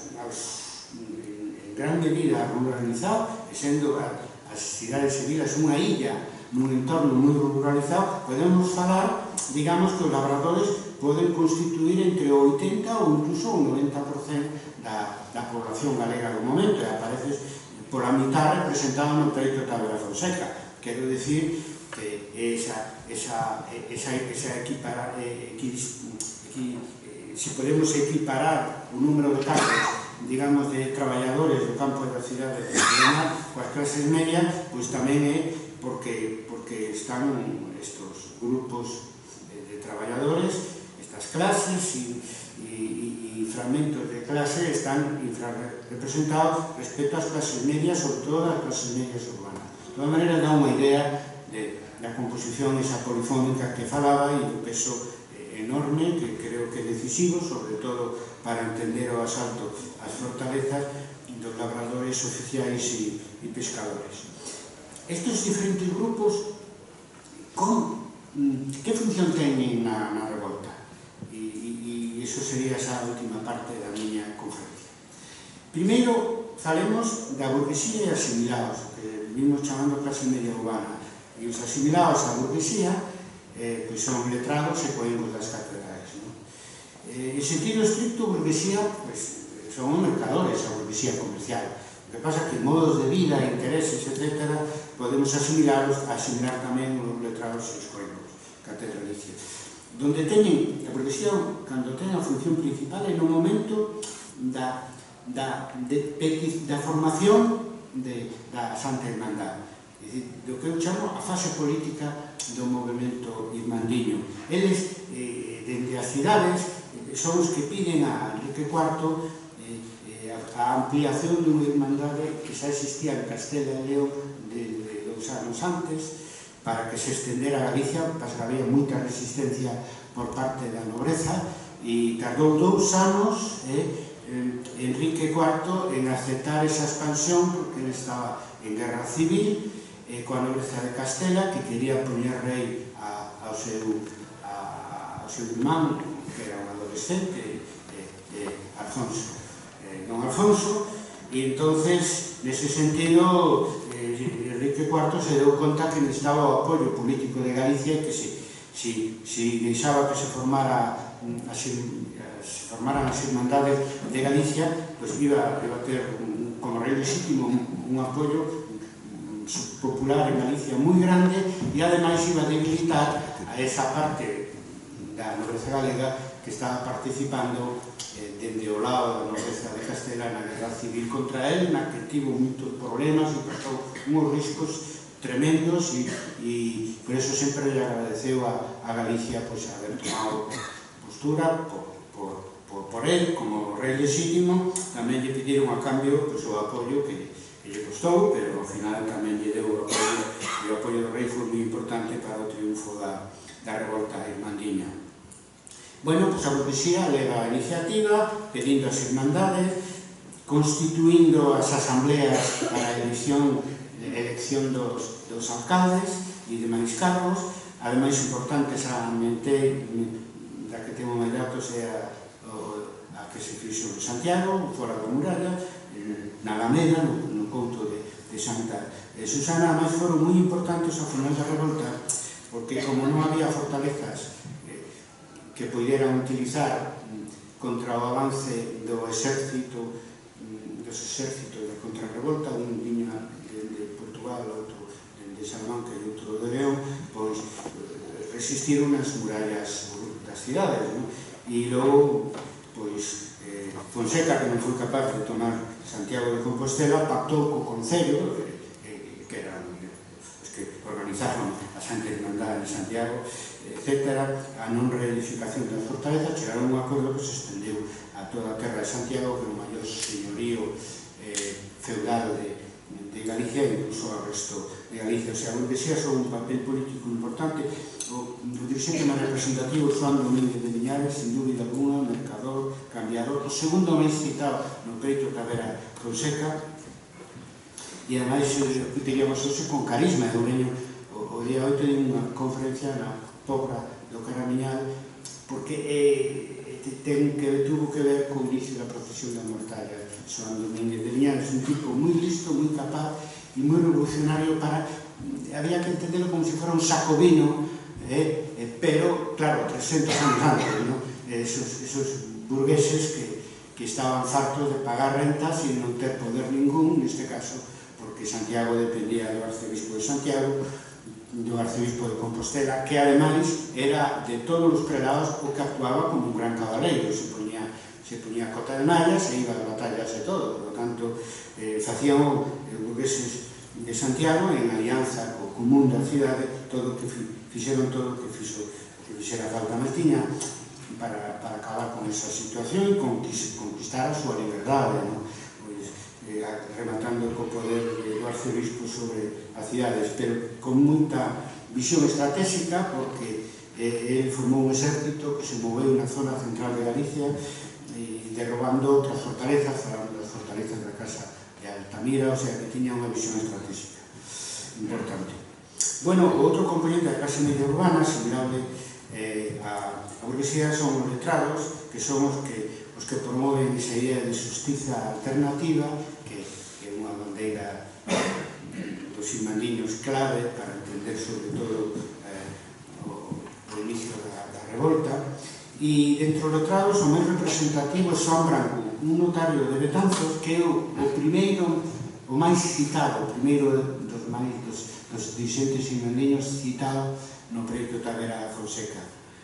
en gran medida ruralizado, e sendo as cidades e vilas unha illa nun entorno moi ruralizado, podemos falar, digamos, que os labradores poden constituir entre o 80 ou incluso o 90% da población galega do momento, e aparece pola mitad representada no Perito Tavera Fonseca. Quero dicir que si podemos equiparar o número de cargos, digamos, de traballadores do campo da cidade de Barcelona coas clases medias, pois tamén é porque están estes grupos de traballadores, estas clases e fragmentos de clase están infrarrepresentados respecto ás clases medias, sobre todo as clases medias urbanas. De todas maneiras, dá unha idea da composición esa polifónica que falaba e do peso enorme, que creo que é decisivo, sobre todo para entender o asalto ás fortalezas dos labradores oficiais e pescadores. Estes diferentes grupos, que función teñen na revolta? E iso sería esa última parte da miña conferencia. Primeiro, falemos da burguesía e asimilados, que vimos chamando clase media urbana. E os asimilados á burguesía pois son letrados e coimos das catedrais. En sentido estricto, burguesía son mercadores, a burguesía comercial. O que pasa é que modos de vida, intereses, etc., podemos asimilar tamén os letrados e os coimos catedralicios. Donde teñen, a burguesía, cando ten a función principal, é no momento da formación da Santa Irmandade. Do que eu chamo a fase política do movimento irmandiño. Eles, dende as cidades, son os que piden a Enrique IV a ampliación dunha irmandade que xa existía en Castela e León de 2 anos antes, para que se estendera a Galicia, había moita resistencia por parte da nobreza, e tardou 2 anos Enrique IV en aceptar esa expansión, porque ele estaba en guerra civil coa nobreza de Castela, que quería poñer rei ao seu irmán, que era un adolescente, don Alfonso, e entonces, nese sentido, Enrique IV se deu conta que necesitaba o apoio político de Galicia, e que se deixaba que se formaran as irmandades de Galicia, pois iba a ter como rei legítimo un apoio popular en Galicia moi grande, e ademais iba a debilitar a esa parte da nobreza galega que estaba participando dende o lado da nobreza de Castela na guerra civil contra él, na que tivo moitos problemas e pasou uns riscos tremendos, e por eso sempre le agradeceu a Galicia haber tomado postura por él como rei legítimo. Tamén lle pediron a cambio o apoio que lle costou, pero ao final tamén lle deu o apoio, e o apoio do rei foi moi importante para o triunfo da revolta irmandiña. Bueno, pois a burguesía leva a iniciativa, pedindo as irmandades, constituindo as asambleas para a elección dos alcaldes e demais cargos. Ademais, importante, xamente, da que temos máis datos, é a que se fixo en Santiago, fora da muralla, na Alameda, no couto de Santa Susana. Ademais, foron moi importantes ao final da revolta, porque como non había fortalezas que poderan utilizar contra o avance do exército dos exércitos de contrarrevolta, un viña de Portugal, outro de Salamanca e outro de León, pois resistiron as murallas das cidades, e logo, pois, Fonseca, que non foi capaz de tomar Santiago de Compostela, pactou co Concello, que eran os que organizaron a Santa Irmandade de Santiago, etc., a non reedificación das fortalezas. Chegaron a un acordo que se estendeu a toda a terra de Santiago, que é o maior señorío feudal de Galicia e incluso ao resto de Galicia. O sea, a burguesía son un papel político importante. O dirigente máis representativo, Xoán Domínguez de Viñales, sin dúbida alguna, mercador, cambiador, o segundo máis citado no peito que habera Fonseca, e ademais, diríamos hoxe, con carisma. Eu veño o día 8 de unha conferencia na Pobra do Caramiñal, porque tuvo que ver co inicio da procesión da mortalla. Xoán Domínguez de Viñales, un tipo moi listo, moi capaz e moi revolucionario para... Había que entenderlo como se fora un sacobino, pero, claro, 300 anos antes, esos burgueses que estaban fartos de pagar rentas e non ter poder ningún, neste caso, porque Santiago dependía do arcebispo de Santiago, do arcebispo de Compostela, que ademais era de todos os prelados o que actuaba como un gran cabaleiro, se poñía cota de mallas e iba a batallas e todo. Por lo tanto, facían os burgueses de Santiago en alianza co común da cidade, fixeron todo o que fixera falta Matiña para acabar con esa situación e conquistar a súa liberdade, rematando co poder do arcebispo sobre as cidades, pero con moita visión estratégica, porque ele formou un exército que se moveu na zona central de Galicia e derrobando outras fortalezas, falando das fortalezas da Casa de Altamira, o sea que tiña unha visión estratégica importante. Bueno, o outro componente da clase media urbana, asimilable a burguesía, son os letrados, que son os que promoven esa idea de xustiza alternativa, que é unha bandeira dos irmandiños clave para entender sobre todo o inicio da revolta. E dentro dos letrados o máis representativo é Xoán Branco, un notario de Betanzos, que é o primeiro, o máis citado, o primeiro dos dirigentes irmandiños citado no proxecto Tavera Fonseca.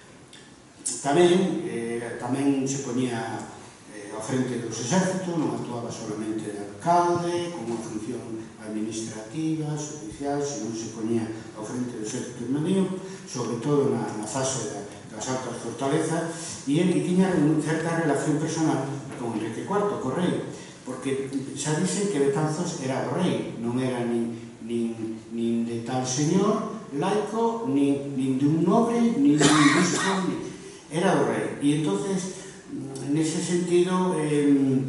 Tamén se ponía ao frente dos exércitos, non actuaba solamente de alcalde, con unha función administrativa, judicial, senón se ponía ao frente do exército irmandiño, sobre todo na fase das altas fortalezas, e ele tiña certa relación personal con Enrique IV, co rei, porque xa dixen que Betanzos era o rei, non era nin de tal señor laico, nin de un nobre, nin de un bispo, era o rei. E entonces, nese sentido, en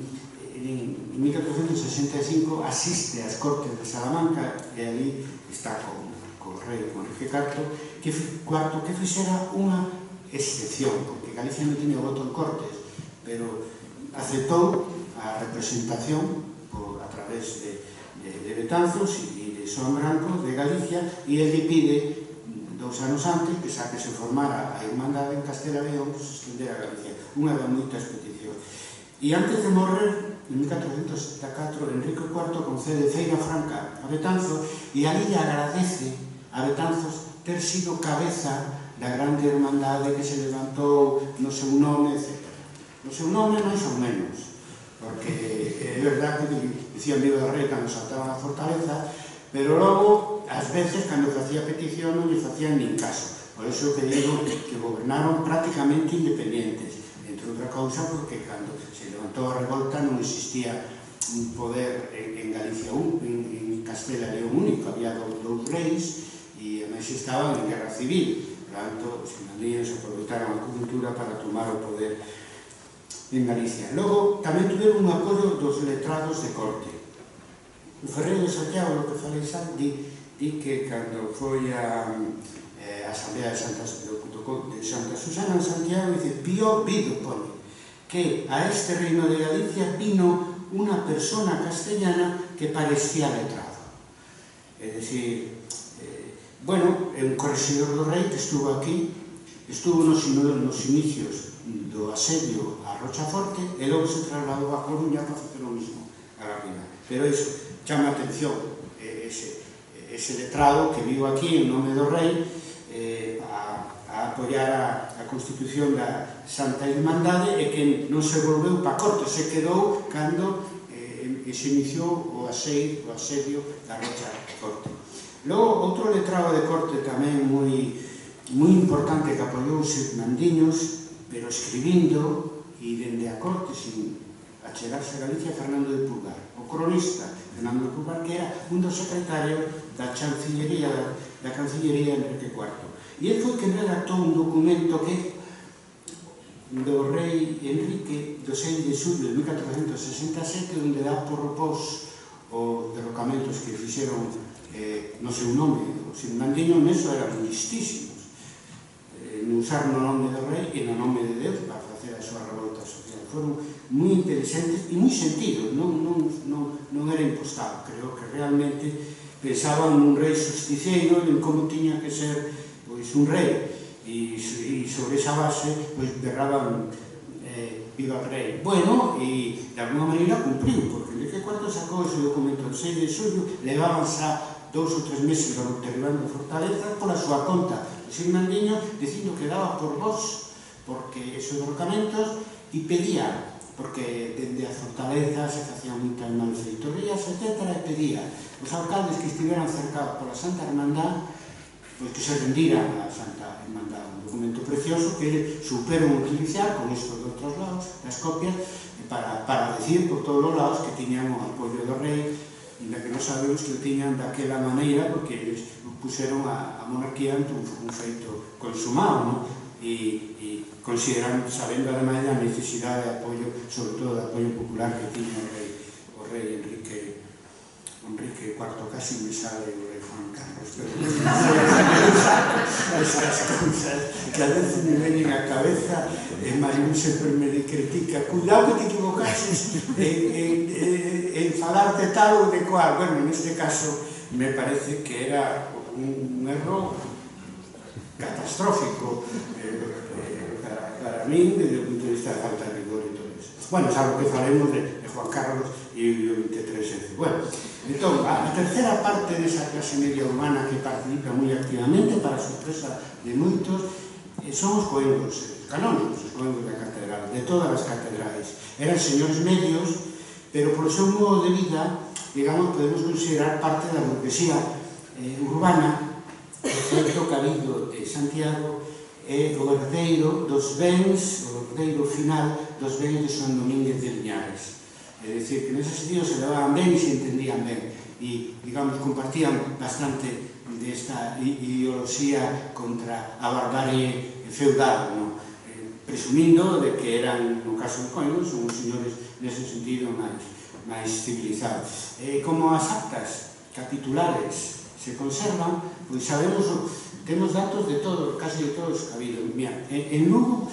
1465 asiste ás Cortes de Salamanca e ali está co rei, con Enrique IV, que fixera unha excepción, porque Galicia non tiña voto en Cortes, pero aceptou a representación a través de Betanzos e de Xoán Branco de Galicia, e ele pide 2 anos antes que xa que se formara a Irmandade en Castela e León, que se estendera a Galicia, unha das moitas peticións. E antes de morrer, en 1474, Enrique IV concede Feira Franca a Betanzos e ali lle agradece a Betanzos ter sido cabeza da grande Irmandade que se levantou no seu nome, etc. No seu nome, máis ou menos, porque é verdad que dicían viva o rei cando saltaban a fortaleza, pero logo, ás veces, cando facía petición, non lle facían nin caso. Por iso que digo que gobernaron prácticamente independientes, entre outra cousa, porque cando se levantou a revolta non existía un poder en Galicia, en Castela e León único, había dous reis e ademais estaban en guerra civil. Por tanto, os irmandiños aproveitaron a coyuntura para tomar o poder en Galicia. Logo, tamén tuveron un apoio dos letrados de corte. O Ferreiro de Santiago, no que falei xa, di que cando foi a Asamblea de Santa Susana en Santiago, dice, vido, pone, que a este reino de Galicia vino unha persona castellana que parecía letrado. É dicir, bueno, é un correxedor do rei que estuvo aquí, estuvo nos inicios do asedio a Rochaforte e logo se trasladou a Coruña para facer o mismo arriba. Pero iso chama a atención, ese letrado que vivo aquí en nome do rei a apoiar a constitución da Santa Irmandade e que non se volveu pa corte, se quedou cando se iniciou o asedio da Rocha Corte. Logo, outro letrado de corte tamén moi importante que apoiou os irmandiños, pero escribindo e dende a corte sin achegarse a Galicia, Fernando de Pulgar, o cronista Fernando de Pulgar, que era un dos secretarios da Cancillería Enrique IV. E ele foi quen redactou un documento que do rei Enrique do 6 de xulio de 1467, onde dá por repós os derrocamentos que fixeron no seu nome. Os irmandiños neso eran listísimos, non usar no nome do rei e no nome de Deus para facer a súa revolta social. Foron moi interesantes e moi sentidos, non era impostado. Creo que realmente pensaban nun rei justiciero, en como tiña que ser un rei, e sobre esa base berraban viva o rei. Bueno, e de alguna maneira cumpriu, porque Enrique IV sacou ese documento el 6 de xulio, levaban xa 2 ou 3 meses derribando a fortaleza pola súa conta. Os irmandiños dicindo que daba por vos, porque esos derrocamentos, e pedía, porque dende a fortaleza se facían moitas malfeitorías, etc., e pedía os alcaldes que estiveran cercados pola Santa Hermandad que se rendiran a Santa Hermandad. Un documento precioso que ele superon utilizar con estos de outros lados, as copias, para decir por todos os lados que tiñan o apoio do rei, ainda que non sabemos que o tiñan daquela maneira, porque eles puseron a monarquía ante un feito consumado, non? E considerando, sabendo ademais a necesidade de apoio, sobre todo de apoio popular que tiña o rei Enrique IV, casi me sale o rei Juan Carlos, pero esas cousas que a veces me veñen a cabeza, Marilú sempre me critica, cuidado que te equivocases en falar de tal ou de cual. Bueno, neste caso me parece que era un erro catastrófico para mí, desde o punto de vista de falta de rigor e todo eso. Bueno, salvo que falemos de Juan Carlos e o 23F. Bueno, entón, a terceira parte desa clase media humana que participa moi activamente, para a sorpresa de moitos, son os coengos canónicos, os coengos da catedral, de todas as catedrais. Eran señores medios, pero por seu modo de vida, digamos, podemos considerar parte da burguesía urbana. O certo cabildo de Santiago é o herdeiro dos bens, o herdeiro final dos bens de San Domínguez de Liñares. É dicir, que nese sentido se levaban ben e se entendían ben, e, digamos, compartían bastante desta ideoloxía contra a barbarie feudal, non? Presumindo de que eran, no caso de Coengos, son os señores nese sentido máis civilizados. Como as actas capitulares se conservan, pois sabemos, temos datos de todo, casi de todos os cabildos. Mira, en Lugo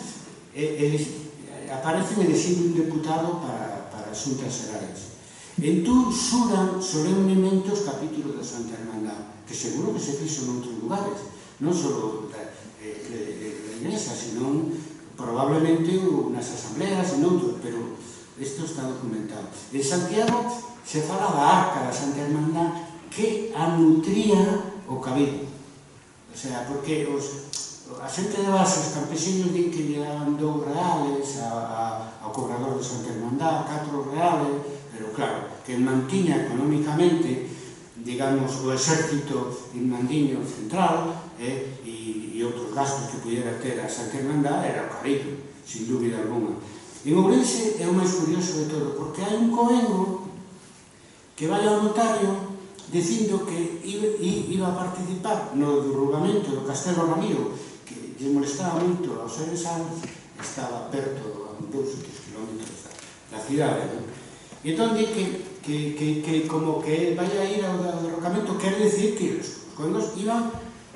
aparecen elixindo un deputado para as xuntas xerais. En Tours xuran solemnemente os capítulos da Santa Hermandad, que seguro que se fixo noutros lugares, non só da Iglesia, senón probablemente nas asambleas e noutros, pero isto está documentado. En Santiago se fala da arca da Santa Hermandad que a nutría o cabildo. O sea, porque a xente de base, os campesinos din que lle daban 2 reales ao cobrador de Santa Hermandad, 4 reales, pero claro, que mantiña económicamente, digamos, o exército irmandiño central e outros gastos que pudiera ter a Santa Hermandad era o cabildo, sin dúbida alguna. En Ourense é o máis curioso de todo, porque hai un coengo que vai ao notario dicindo que iba a participar no derrubamento do Castelo Ramiro, que lle molestaba moito aos orensanos, estaba perto, a 2 ou 3 kilómetros da cidade. E entón di que como que vai a ir ao derrocamento, quer decir que os coengos iban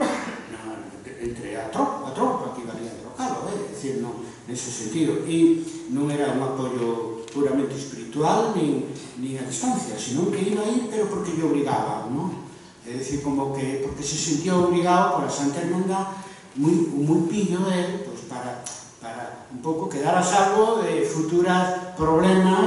entre a tropa que iban a derrocalo, é dicir, nese sentido. E non era un apoio puramente espiritual nin a distancia, senón que iba a ir, pero porque lle obligaban, non? É dicir, como que porque se sentiu obligado por a Santa Hermandad, moi pillo él, para un pouco quedar a salvo de futuras problemas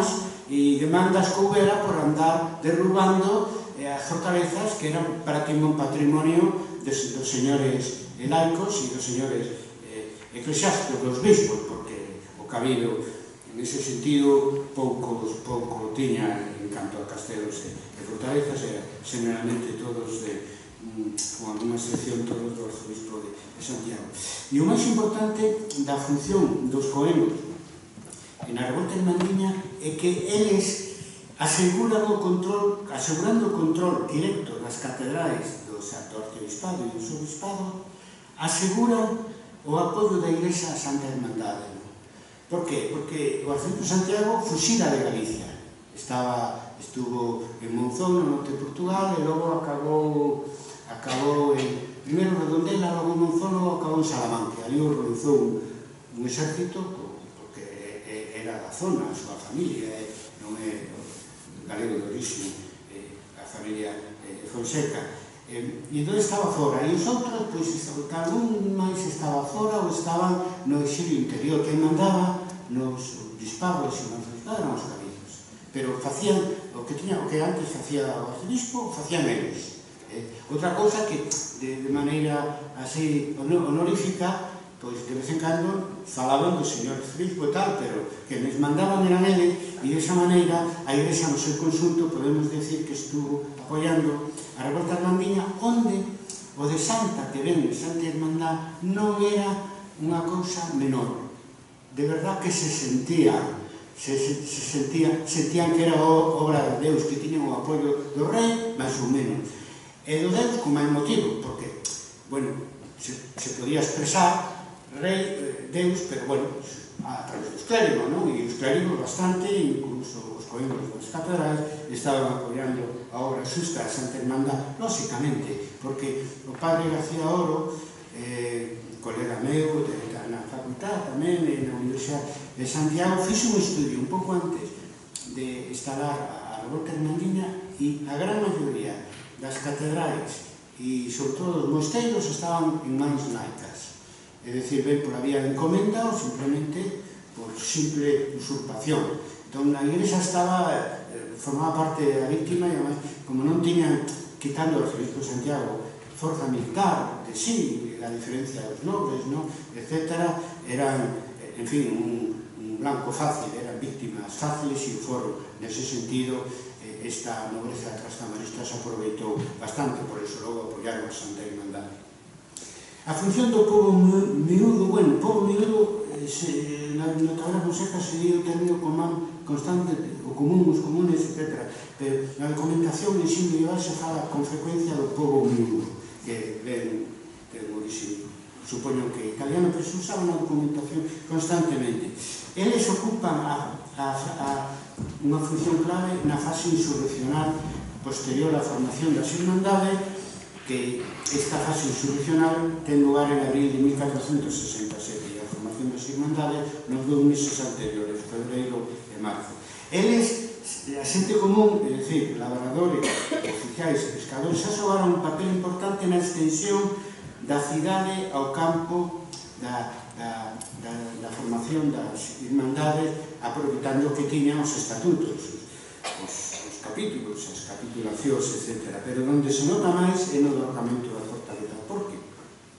e demandas que houbera por andar derrubando as fortalezas que eran patrimonio dos señores laicos e dos señores eclesiásticos, dos bispos, porque o cabido, en ese sentido, pouco tiña en canto a castelos e fortalezas, era generalmente todos con alguna excepción, todos do arzobispo de Santiago. E o máis importante da función dos coenos na revolta irmandiña é que eles asegurando o control directo das catedrais do arcebispado e do subispado, aseguran o apoio da Igrexa a Santa Irmandade. Por qué? Porque o arzobispo de Santiago fuxira de Galicia. Estuvo en Monzón, no norte de Portugal, e logo acabou primeiro en Redondela, logo en Monzón, logo acabou en Salamanca. Ali organizou un exército, porque era da zona, a súa familia, non é galego de orixe, a familia Fonseca. E entón estaba fora, e os outros, pois, algún máis estaba fora ou estaban no exilio interior. Quen mandaba nos bispados e nos bispados eran os cabildos, pero facían o que antes facía o arzobispo, facían eles. Outra cousa que, de maneira así honorífica, pois de vez en cando falaban do señor arzobispo e tal, pero que nos mandaban eran eles, e desa maneira a Igrexa no seu conxunto podemos decir que estuvo apoiando a revolta irmandiña, onde o de Santa, que ven Santa Irmandad, non era unha cousa menor. De verdad que se sentían que era obra de Deus, que tiñan o apoio do rei, máis ou menos. E do Deus con máis motivo, porque, bueno, se podía expresar Deus, pero, bueno, a través dos clérigos, non? E os clérigos bastante, incluso os coenos das catedrais, estaban apoiando a obra xusta de Santa Irmandad, lóxicamente, porque o padre García Oro, colega meu na facultad tamén, na Universidade de Santiago, fixo un estudio un pouco antes de instalar a revolta irmandiña, e a gran maioría das catedrais e, sobre todo, os mosteiros estaban en mans laicas. É dicir, ben pola vía de encomenda ou simplemente por simple usurpación. Entón, a Igrexa formaba parte da víctima, e, además, como non tiñan, quitando o arzobispo de Santiago, forza militar, de sí, a diferencia dos nobles, etc., eran, en fin, un blanco fácil, eran víctimas fáciles, e o foron, nese sentido, esta nobreza trastamarista se aproveitou bastante, por eso logo apoiaron a Santa Irmandad. A función do pobo miúdo, bueno, pobo miúdo, na tabela fonseca sería o término constante, o común, os comunes, etc. Pero na documentación en sí medieval se fala con frecuencia do pobo miúdo, que ven de orixe, supoño que italiano, pero se usaba na documentación constantemente. Eles ocupan unha función clave na fase insurreccional posterior á formación das Irmandades, que esta fase insurreccional ten lugar en abril de 1467, e a formación das Irmandades nos 2 meses anteriores, febreiro e marzo. Eles, a xente común, é dicir, labradores, oficiais e pescadores, xa xogaron un papel importante na extensión da cidade ao campo da formación das Irmandades, aproveitando que tiñan os estatutos, os capítulos, as capitulacións, etc. Pero onde se nota máis é no derrocamento da fortaleza. Por qué?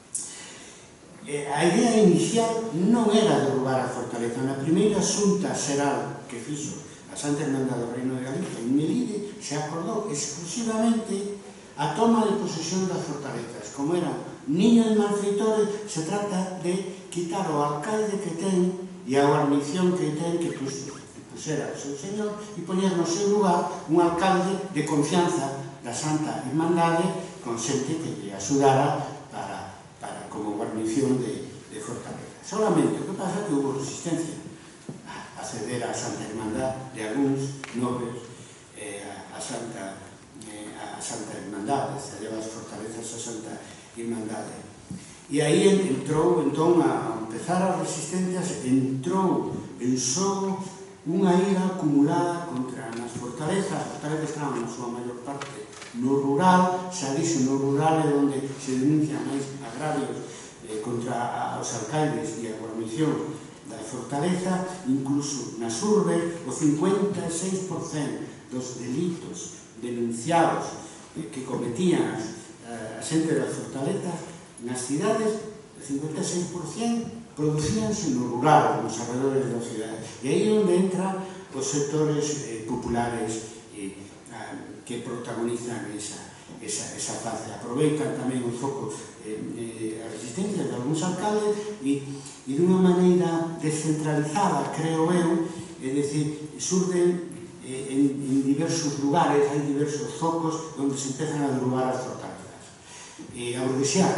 A idea inicial non era derrubar a fortaleza. Na primeira xunta xeral que fixo a Santa Irmandad do Reino de Galicia, en Melide, se acordou exclusivamente a toma de posesión das fortalezas. Como era niño de malfeitores, se trata de quitar o alcalde que ten e a guarnición que ten, que pusera o seu señor, e poñer no seu lugar un alcalde de confianza da Santa Irmandade, con xente que lle axudara como guarnición de fortaleza. Solamente, o que pasa é que houve resistencia a ceder a Santa Irmandad de algúns nobres a Santa Irmandade, ceder as fortalezas a Santa Irmandade. E aí entrou, entón, a empezar as resistencias, entrou en xogo unha ira acumulada contra as fortalezas. As fortalezas estaban na súa maior parte no rural, xa dixo, no rural é onde se denuncian máis agravios contra os alcaldes e a guarnición das fortaleza, incluso nas urbes, o 56% dos delitos denunciados que cometían a xente das fortalezas nas cidades, o 56% producíanse no rural, nos arredores da cidade. E aí é onde entran os sectores populares que protagonizan esa fase. Aproveitan tamén un foco a resistencia de algúns alcaldes e dunha maneira descentralizada, creo eu, é dicir, surden en diversos lugares, hai diversos focos onde se empezan a derrubar as fortalezas. E a burguesía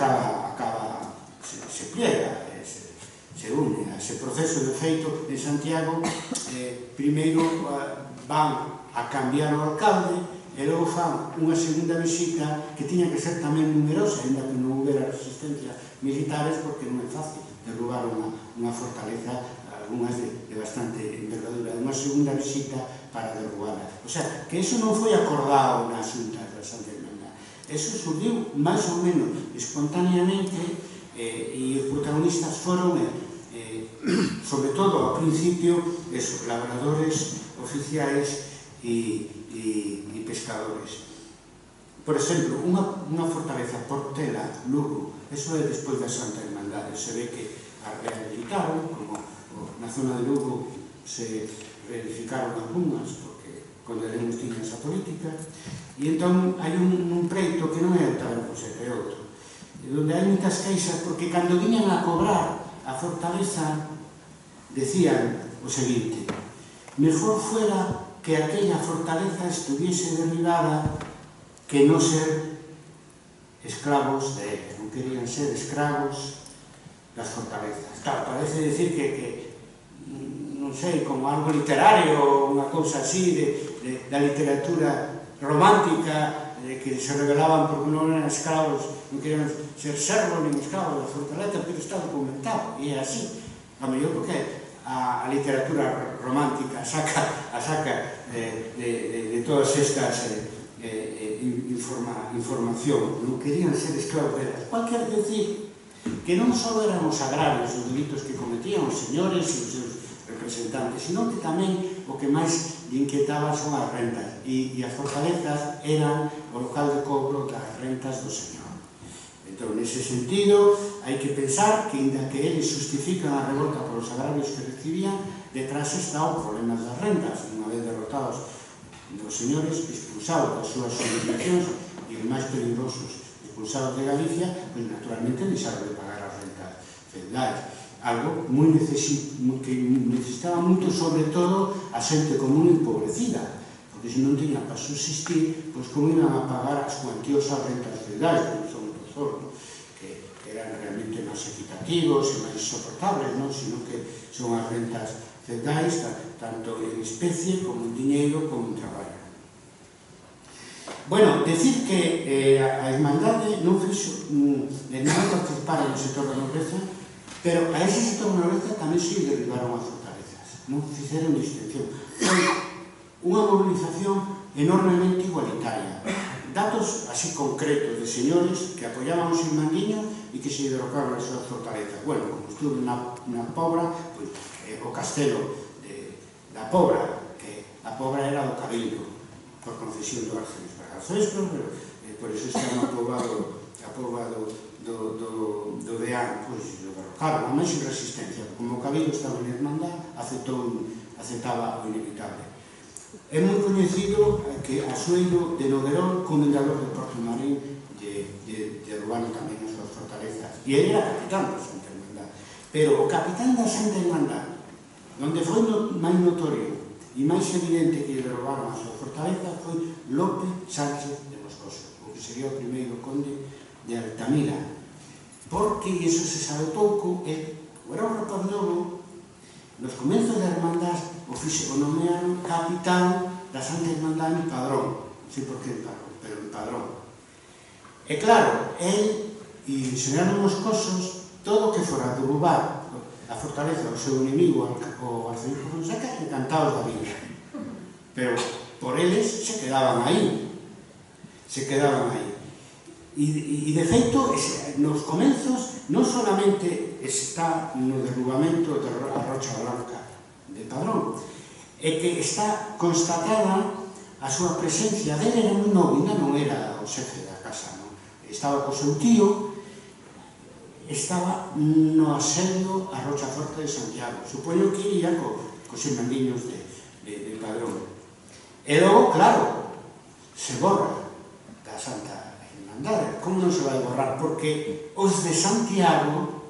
se pliega, se une a ese proceso. De feito, en Santiago, primeiro van a cambiar o alcalde e logo fan unha segunda visita que tiña que ser tamén numerosa, ainda que non houbera resistencia militares, porque non é fácil derrubar unha fortaleza, algunhas de bastante envergadura, unha segunda visita para derrubarla. O sea, que eso non foi acordado nas xuntas da Santa Irmandad. Eso surgiu máis ou menos espontáneamente e os protagonistas foron, sobre todo ao principio, esos labradores, oficiais e pescadores. Por exemplo, unha fortaleza, Portela, Lugo, eso é despois da Santa Irmandade. Se ve que a rehabilitaron, como na zona de Lugo se reedificaron algunhas, porque con Lemos tiña esa política, e entón hai un preito que non é o Taberno Poseta, é outro, onde hai muitas queixas, porque cando viñan a cobrar a fortaleza, decían o seguinte: mejor fuera que aquella fortaleza estuviese derribada que no ser esclavos de ella. Non querían ser esclavos das fortalezas. Claro, parece decir que non sei, como algo literario, unha cousa así da literatura romántica, que se rebelaban porque non eran esclavos, non querían ser servos nin esclavos da fortaleza, pero está documentado, e é así. A mellor porque a literatura romántica saca de todas estas información. Non querían ser esclavos delas. Cual quer decir que non só eran os agravios, os delitos que cometían os señores e os seus representantes, sino que tamén o que máis lle inquietaba son as rentas, e as fortalezas eran o local de cobro das rentas do señor. Entón, nese sentido, hai que pensar que, inda que eles justifican a revolta polos agravios que recibían, detrás está o problema das rentas. Unha vez derrotados os señores, expulsados das súas subordinacións, e os máis peligrosos expulsados de Galicia, pois naturalmente deixaron de pagar as rentas feudais. Algo que necesitaba moito, sobre todo, a xente común empobrecida, porque se non tiña para subsistir, pois como iban a pagar as cuantiosas rentas feudais, como son os zorros, que eran realmente máis equitativos e máis soportables, non? Sino que son as rentas feudais, tanto en especie como en diñeiro como en traballo. Bueno, decir que a Irmandade non fixo, non participara no sector da nobreza, pero a ese sector da nobreza tamén se derribaron as fortalezas, non fixeron distinción. Foi unha movilización enormemente igualitaria. Datos así concretos de señores que apoyaban os irmandiños e que se derrocaron as súas fortalezas. Bueno, como estuve na Pobra, pois o castelo da Pobra, que a Pobra era do Cabildo, por concesión do arzobispo, pero por eso está no poboado do Deán, pois o derrocaron, a máis sin resistencia. Como o Cabildo estaba en Irmandad, aceptaba o inevitable. É moi coñecido que Asueiro de Noguerol, comendador de Porto Marín, derrubaron tamén as súas fortalezas. E ele era capitán da Santa Irmandad. Pero o capitán da Santa Irmandad, onde foi máis notorio e máis evidente que derrubaron as súas fortalezas, foi Lope Sánchez de Moscoso, o que sería o primeiro conde de Altamira. Porque, e iso se sabe pouco, era un rapaz novo, nos comenzos da Irmandad, o nomearon capitán da Santa Irmandad en Padrón. Non sei por que en Padrón, pero en Padrón. E claro, el e o señor Moscosos, todo o que fora derrubar a fortaleza do seu inimigo, o arzobispo Fonseca, encantados da vida. Pero por eles se quedaban aí. E E de feito, nos comenzos, non solamente está no derrubamento da Rocha Blanca de Padrón, é que está constatada a súa presencia. Dele era moi novo, ainda non era o xefe da casa, non? Estaba co seu tío, estaba no asedio a Rocha Forte de Santiago. Supoño que iría cos irmandiños de Padrón. E logo, claro, se borra da Santa Hermandade. Como non se vai borrar? Porque os de Santiago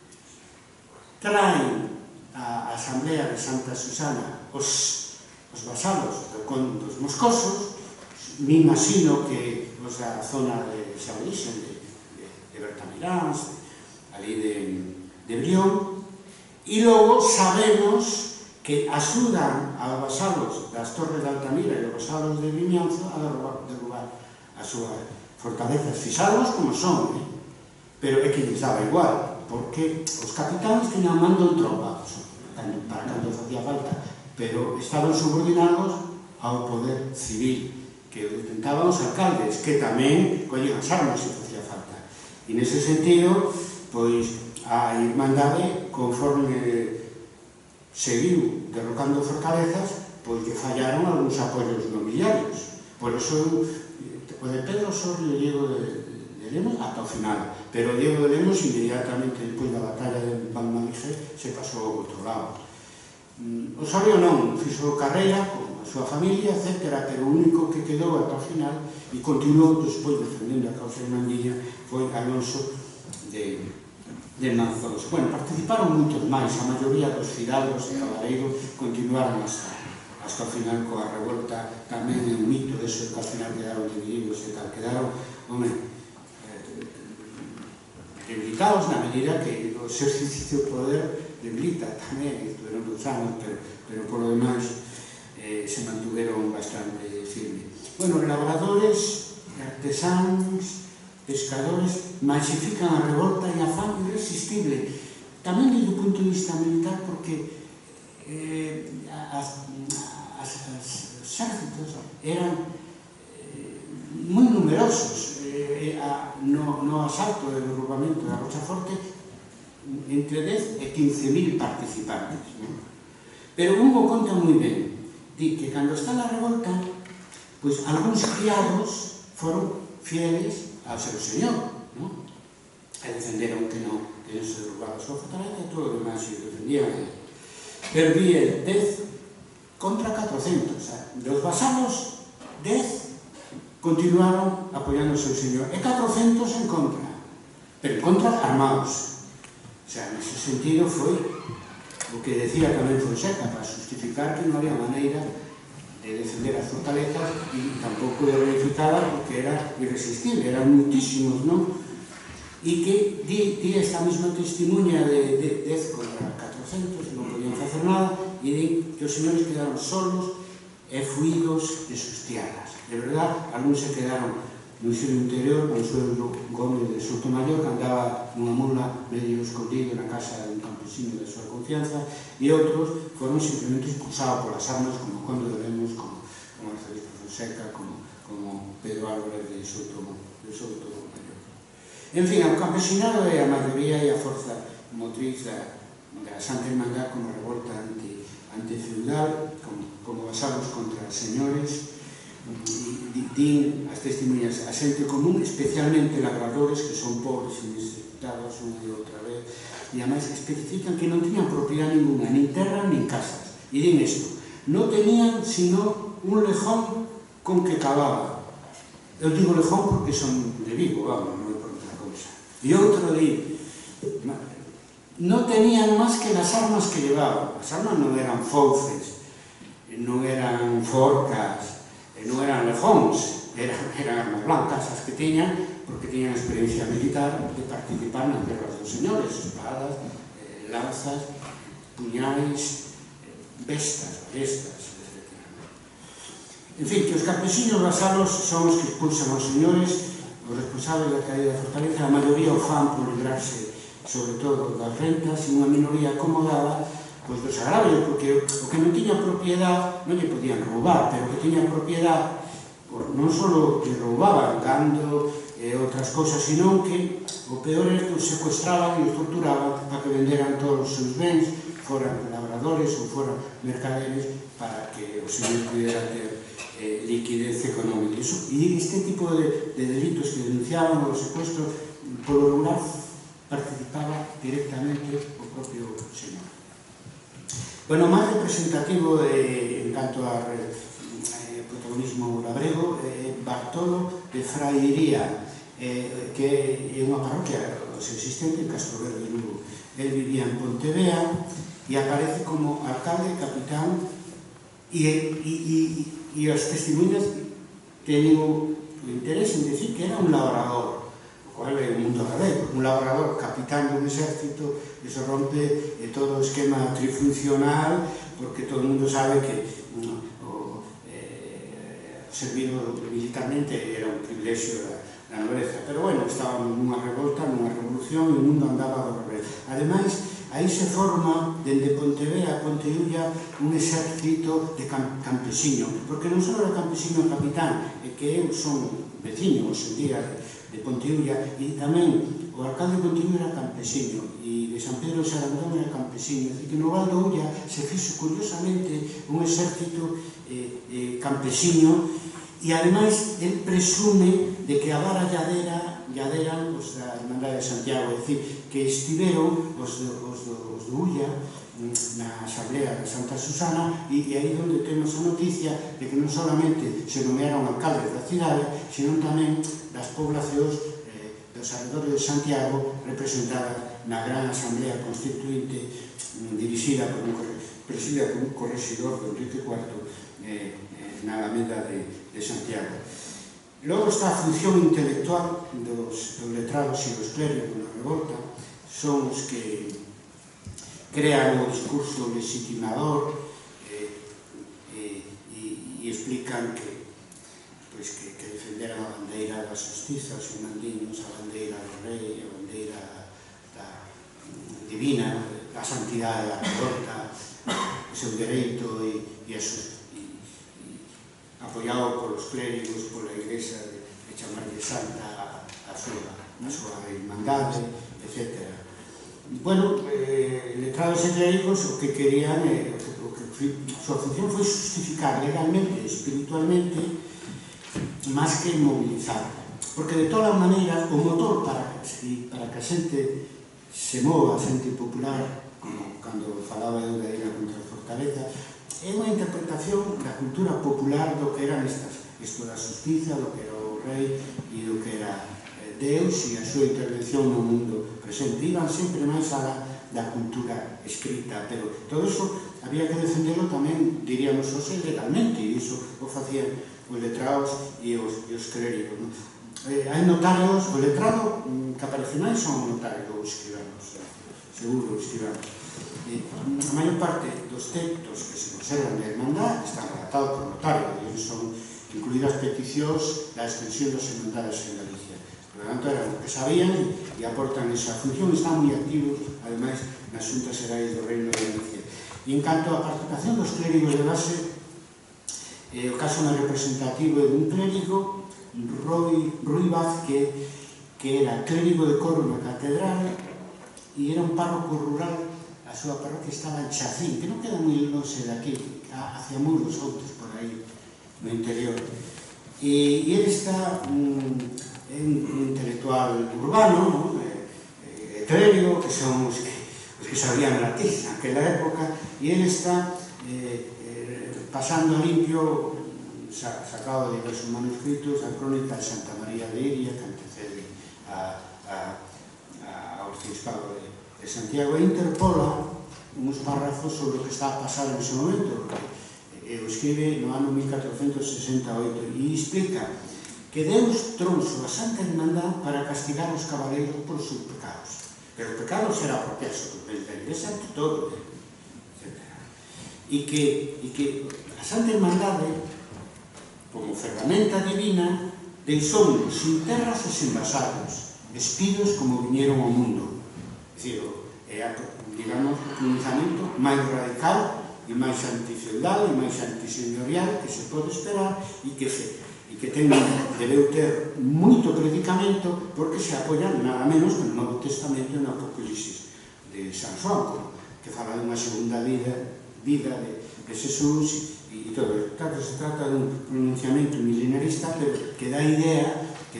traen a Asamblea de Santa Susana os vasalos dos moscosos, me imagino que os da zona de San Luís, de Bertamiráns, ali de Brión, e logo sabemos que axudan a vasalos das Torres de Altamira e os vasalos de Vimianzo a derrubar a súa fortalezas, fixados como son, pero é que lles daba igual, porque os capitáns teñan mando en tropa, para cando facía falta, pero estaban subordinados ao poder civil, que o detentaban os alcaldes, que tamén collían as armas se facía falta. E nese sentido, pois, a Irmandade, conforme seguiu derrocando fortalezas, pois lle fallaron algúns apoios nobiliarios. Por iso, o de Pedro Osorio e Diego de Lemos ata o final, pero Diego de Lemos inmediatamente despois da batalla de Valmalige se pasou ao outro lado. Osorio non, fixo carreira con a súa familia, etc., pero o único que quedou ata o final e continuou despois defendendo a causa irmandiña foi Alonso de Manzós. Bueno, participaron moitos máis, a maioría dos fidalgos e cabaleiros continuaron hasta o final coa revolta. Tamén é un mito deso que ao final quedaron divididos e tal, quedaron, debilitados na medida que o exercicio de poder debilita tamén, estuveron 2 anos, pero por lo demais se mantuveron bastante firme. Bueno, labradores, artesáns, pescadores, masifican a revolta e a fame irresistible, tamén desde o punto de vista militar, porque os exércitos eran moi numerosos. No asalto e derrubamento da Rocha Forte, entre 10 e 15.000 participantes. Pero Hugo conta moi ben, di que cando está na revolta, pois algúns criados foron fieles ao seu señor, e defenderon que non se derrubaba a súa fortaleza e todo o demais se defendían. Pero vi el 10 contra 400, dos vasalos 10 continuaron apoiando o seu señor, e 400 en contra, pero en contra armados. O sea, nese sentido foi o que decía tamén Fonseca, para justificar que non había maneira de defender as fortalezas, e tampouco era verificada porque era irresistible, eran muitísimos, non? E que di esta mesma testimonha de 10 contra 400, non podían facer nada, e di que os señores quedaron solos e fuidos de sus tierras. De verdad, algúns se quedaron no ensino interior, con o suegro Gómez de Sotomayor, que andaba nunha mula medio escondido na casa de un campesino de súa confianza, e outros foron simplemente expulsados polas armas, como Conde de Lemos, como Arzobispo Fonseca, como Pedro Álvarez de Sotomayor. En fin, o campesinado é a maioría e a forza motriz da Santa Hermandad como revolta antifeudal, como vasalos contra señores. Din as testemunhas a xente común, especialmente labradores que son pobres e necesitados unha e outra vez, e además especifican que non tiñan propiedade ninguna, nin terra nin casas, e din isto: non tenían sino un lejón con que cavaba. Eu digo lejón porque son de Vigo, vamos, non é por outra cousa. E outro di: non tenían máis que las armas que llevaban. As armas non eran fouces, non eran forcas, non eran lejóns, eran armas blancas as que tiñan, porque tiñan experiencia militar de participar nas guerras dos señores, espadas, lanzas, puñais, bestas, ballestas, etc. En fin, que os campesinos vasalos son os que expulsan aos señores, os responsables da caída da fortaleza. A maioría o fan por librarse, sobre todo, das rentas, e unha minoría acomodada pois dos agravios, porque o que non tiña propiedade non lle podían roubar, pero o que tiña propiedade non só que roubaban gando e outras cousas, sino que o peor é que os secuestraban e os torturaban para que venderan todos os seus bens, foran labradores ou foran mercaderes, para que os señores pudieran ter liquidez económica. E este tipo de delitos que denunciaban o secuestro, polo regular, participaba directamente o propio señor. Bueno, o máis representativo en canto ao protagonismo labrego é Bartolo de Frairía, que é unha parroquia existente en Castroverde, Lugo. El vivía en Pontevea e aparece como alcalde, capitán, e as testemunhas teñen o interés en decir que era un labrador, o cual é un mundo galego, un labrador capitán dun exército, eso rompe todo o esquema trifuncional, porque todo o mundo sabe que servir militarmente era un privilexio da nobreza, pero bueno, estábamos nunha revolta, nunha revolución, e o mundo andaba do revés. Ademais, aí se forma, dende Pontevea a Ponteulla, un exército de campesiños, porque non só era campesino o capitán, é que eu son veciño, hoxe en día, de Ponteulla, e tamén o alcalde de Ponteulla era campesino, e de San Pedro de Sarandón era campesino, e que no Val do Ulla se fixo, curiosamente, un exército campesino, e ademais, el presume de que a vara lladeran os da Hermandade de Santiago, é dicir, que estiveron os do Ulla na Asamblea de Santa Susana, e aí onde temos a noticia de que non solamente se nomearon alcaldes da cidade, sino tamén das poblacións dos arredores de Santiago, representadas na gran Asamblea Constituinte dirixida por un corregidor de Enrique IV na Alameda de Santiago. Logo está a función intelectual dos letrados e dos clérigos na revolta, son os que crean o discurso legitimador e explican que defenderan a bandeira da xustiza, os irmandiños, a bandeira do rei, a bandeira divina, a santidade da revolta, o seu dereito e apoiado polos clérigos, pola igrexa de chamarlle santa a súa irmandade, etc. Bueno, letrados e clérigos o que querían, a súa función foi justificar legalmente, espiritualmente, máis que mobilizar. Porque de todas as maneiras, o motor para que a xente se mova, a xente popular, como cando falaba eu da ira contra a fortaleza, é unha interpretación da cultura popular do que eran isto da justiza, do que era o rei e do que era Deus e a súa intervención no mundo presente. Iban sempre máis alá da cultura escrita, pero todo iso había que defenderlo tamén, diríamos, legalmente, e iso o facían os letrados e os clérigos. Hai notarios, o letrado que aparece máis son notarios ou escribanos, seguro escribanos. A maior parte dos textos que se conservan de Hermandad están redactados por notarios, e son incluídas peticións da extensión das hermandades en Galicia. Por lo tanto, eran o que sabían e aportan esa función, están moi activos, ademais, nas xuntas xerais do Reino de Galicia. E en canto á participación dos clérigos de base, o caso máis representativo é dun clérigo, Rui Vázquez, que era clérigo de coro na catedral e era un párroco rural. A súa parroquia estaba en Chacín, que non queda moi longe daqui, hacia Muros, outros por aí, no interior. E ele está un intelectual urbano, clérigo, que son os que sabían latín naquela época, e ele está pasando a limpio, sacado de diversos manuscritos, a crónica de Santa María de Iria, que antecede ao arciprestado de Santiago, e interpola uns párrafos sobre o que está a pasar en ese momento. O escribe no ano 1468 e explica que Deus trouxo a Santa Irmandad para castigar os cabaleiros por seus pecados. Pero os pecados era apropiarse do bens da Igrexa ante todo, etc. E que a Santa Irmandade, como ferramenta divina, deixounos sin terras e sin vasallos, espidos como viñeron ao mundo. É dicir, digamos, o pronunciamento máis radical e máis antifeudal e máis antiseñorial que se pode esperar e que e que debeu ter moito predicamento porque se apoia nada menos no Novo Testamento e no Apocalipsis de San Xoán, que fala dunha segunda vida de Xesús e todo. Claro, se trata dun pronunciamento milenarista, pero que dá idea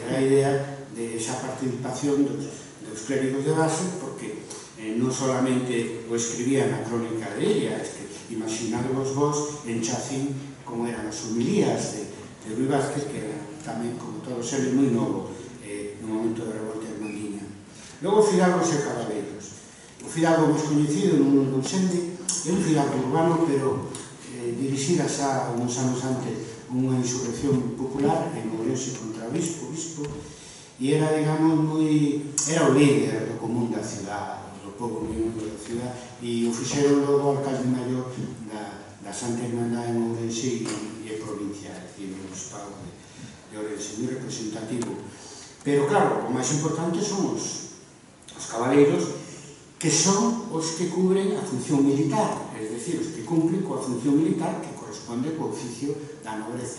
de esa participación dos clérigos de base, porque non solamente o escribía na crónica de ella, es que imaginadvos vos en Chacín como eran as homilías de Rui Vázquez, que era tamén, como todos eles, moi novo no momento da revolta irmandiña. Logo, fidalgos e cabaleiros. O fidalgo máis coñecido no mundo do Sende é un fidalgo urbano, pero dirixida xa uns anos antes unha insurrección popular en Ourense contra o bispo, e era, digamos, era o líder do común da cidade, do povo común da cidade, e o fixeron logo alcalde maior da Santa Irmandade en Ourense e provincia, é dicir, o obispado de Ourense, moi representativo. Pero, claro, o máis importante son os cabaleiros, que son os que cubren a función militar, es decir, os que cumplen coa función militar que corresponde co oficio da nobreza.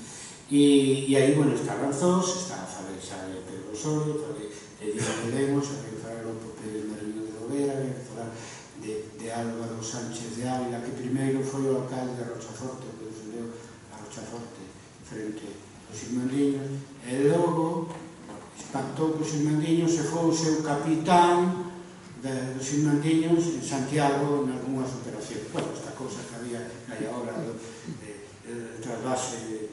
E aí, bueno, está Lanzós, está a falar de Pedro Osorio, de Díaz de Lemos, a falar o Pérez Mariño de Lovera, a falar de Álvaro Sánchez de Ávila, que primeiro foi o alcalde de Rochaforte, que defendeu a Rochaforte frente aos irmandiños, e logo pactou cos irmandiños e foi o seu capitán dos irmandiños en Santiago en algunhas operacións. Bueno, esta cousa que había agora de trasvase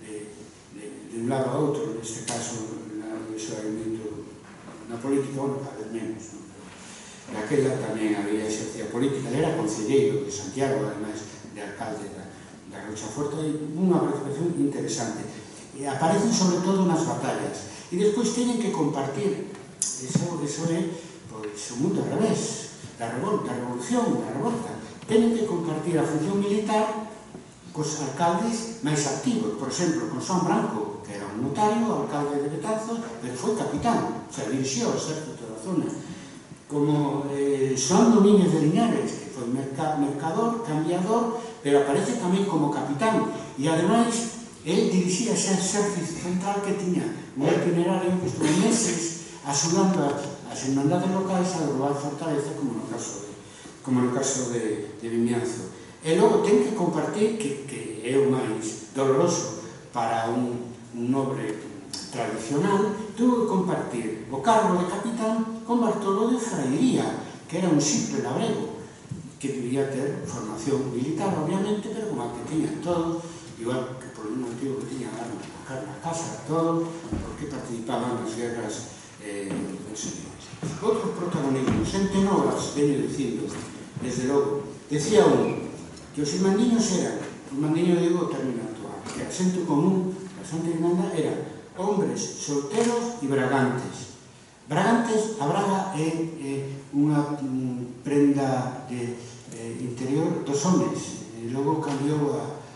de un lado a outro, neste caso, no isolamento na política, bueno, cada vez menos, non? Naquela tamén había exercía política, ele era concelleiro de Santiago, ademais de alcalde da Rochaforte, e unha participación interesante. E aparecen sobre todo nas batallas, e despois teñen que compartir, eso é o mundo ao revés, da revolución, da revolta, teñen que compartir a función militar cos alcaldes máis activos. Por exemplo, con Xoán Branco, que era un notario, alcalde de Betanzos, pero foi capitán, o sea, dirixió o exército da zona. Como Xoán Domínguez de Liñares, que foi mercador, cambiador, pero aparece tamén como capitán. E, ademais, el dirixía ese exército central que tiña un itinerario que estuvo meses axudando as irmandades locais a derrubar fortaleza, como no caso de Vimianzo. E logo ten que compartir, que é o máis doloroso para un nobre tradicional, tuvo que compartir o cargo de capitán con Bartolo de Frairía, que era un simple labrego, que debía ter formación militar, obviamente, pero como a que tiña todo, igual que por un motivo que tiña na casa, todo, porque participaban nas guerras dos señores. Outros protagonismos, xente novas, veño dicindo, desde logo, decía un, que os irmandiños eran, o irmandiño digo o término actual, que a xente común da Santa Irmandade eran hombres solteros e bragantes. Bragantes, a braga é unha prenda interior dos homes, e logo cambiou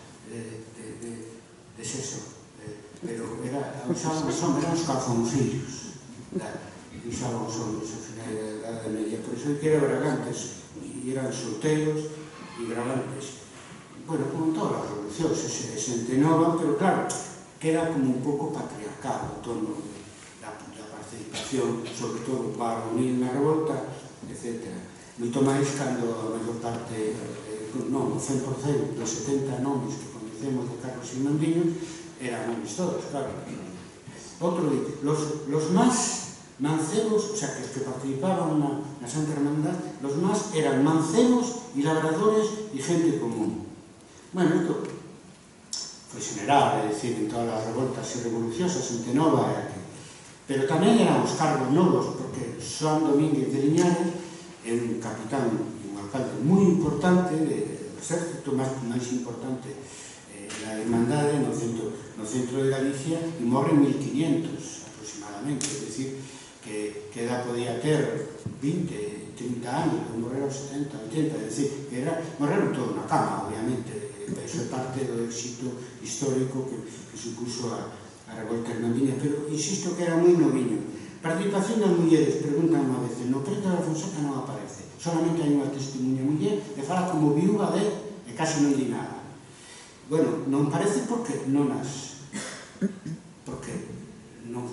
de sexo, pero usaban os homes, eran os calzoncillos, usaban os homes ao final da Edade Media, por iso que eran bragantes, e eran solteros e bragantes. Bueno, como en todas as revolucións, é xente nova, pero claro, queda como un pouco patriarcal o torno da participación, sobre todo varonil na revolta, etc. Moito máis cando a maior parte, non, o 100% dos 70 nomes que conhecemos de Carlos Irmandiños eran nomes todos, claro. Outro dito, los más mancebos, o sea, que participaban na Santa Hermandad, los más eran mancebos y labradores y gente común. Bueno, isto foi general, é dicir, en todas as revoltas e revolucións, a xente nova, pero tamén eran os cargos novos, porque Xoán Domínguez de Liñares é un capitán e un alcalde moi importante do exército máis importante da Irmandade no centro de Galicia, e morre en 1500 aproximadamente, é dicir, que ela podía ter 20, 30 anos, morrer aos 70, 80, é dicir, que morreron todo na cama, obviamente, eso é parte do éxito histórico que supuso a revolta irmandiña, pero insisto que era moi noviño. Participación das mulleres, preguntan unha vez, no Preto da Fonseca non aparece, solamente hai unha testemunha muller e fala como viúva de, e casi non di nada. Bueno, non parece porque non as porque non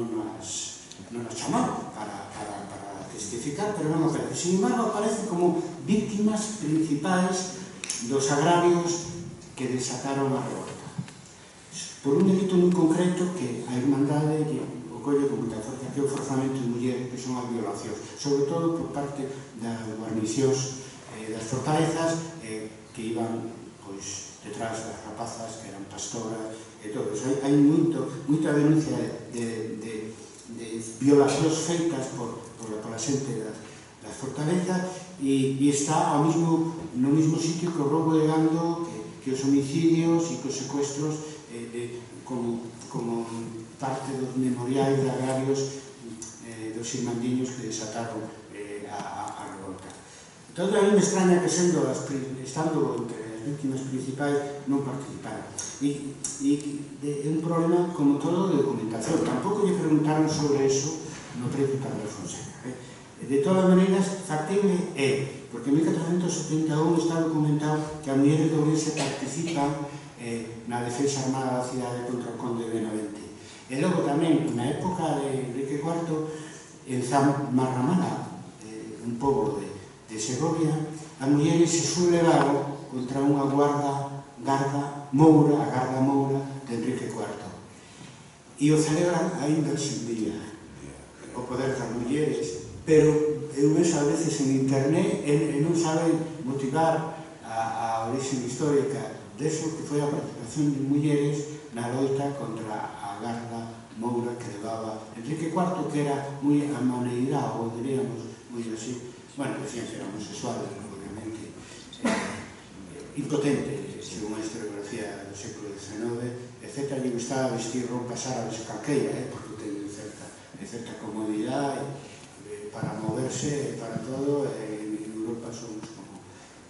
as chamaron para testificar, pero non aparece. Sin embargo, aparece como víctimas principais dos agravios que desataron a revolta. Por un delito moi concreto que a Irmandade o colle con moita forza, que é o forzamento de mulleres, que son as violacións, sobre todo por parte das guarnicións das fortalezas que iban detrás das rapazas que eran pastoras e todo eso. Hai moita denuncia de violacións feitas pola xente das fortalezas e está no mismo sitio que o roubo de gando, que os homicidios e que os secuestros como parte dos memoriais de agravios dos irmandiños que desataron a revolta. Entón, a mí me extraña que estando entre as víctimas principais non participaran. E é un problema, como todo, de documentación. Tampouco lle preguntaron sobre eso no precio Carlos Fonseca. De todas maneiras, factible é, porque en 1471 está documentado que as mulleres de Ourense participan na defensa armada da cidade contra o conde de Benavente. E logo tamén, na época de Enrique IV, en Zamarramala, un pobo de Segovia, as mulleres se sublevaron contra unha garda moura de Enrique IV. E o celebran aínda hoxe en día, o poder das mulleres, pero eu vexo a veces en internet e non saben motivar a origen histórica deso que foi a participación de mulleres na loita contra a garda moura que levaba Enrique IV, que era moi amaneirado, ou diríamos, moi así, bueno, decían que era homosexual, obviamente, impotente, según a historiografía do século XIX, etc. E gustaba vestir roupas árabes calqueira, porque ten certa comodidade para moverse, para todo. En Europa somos como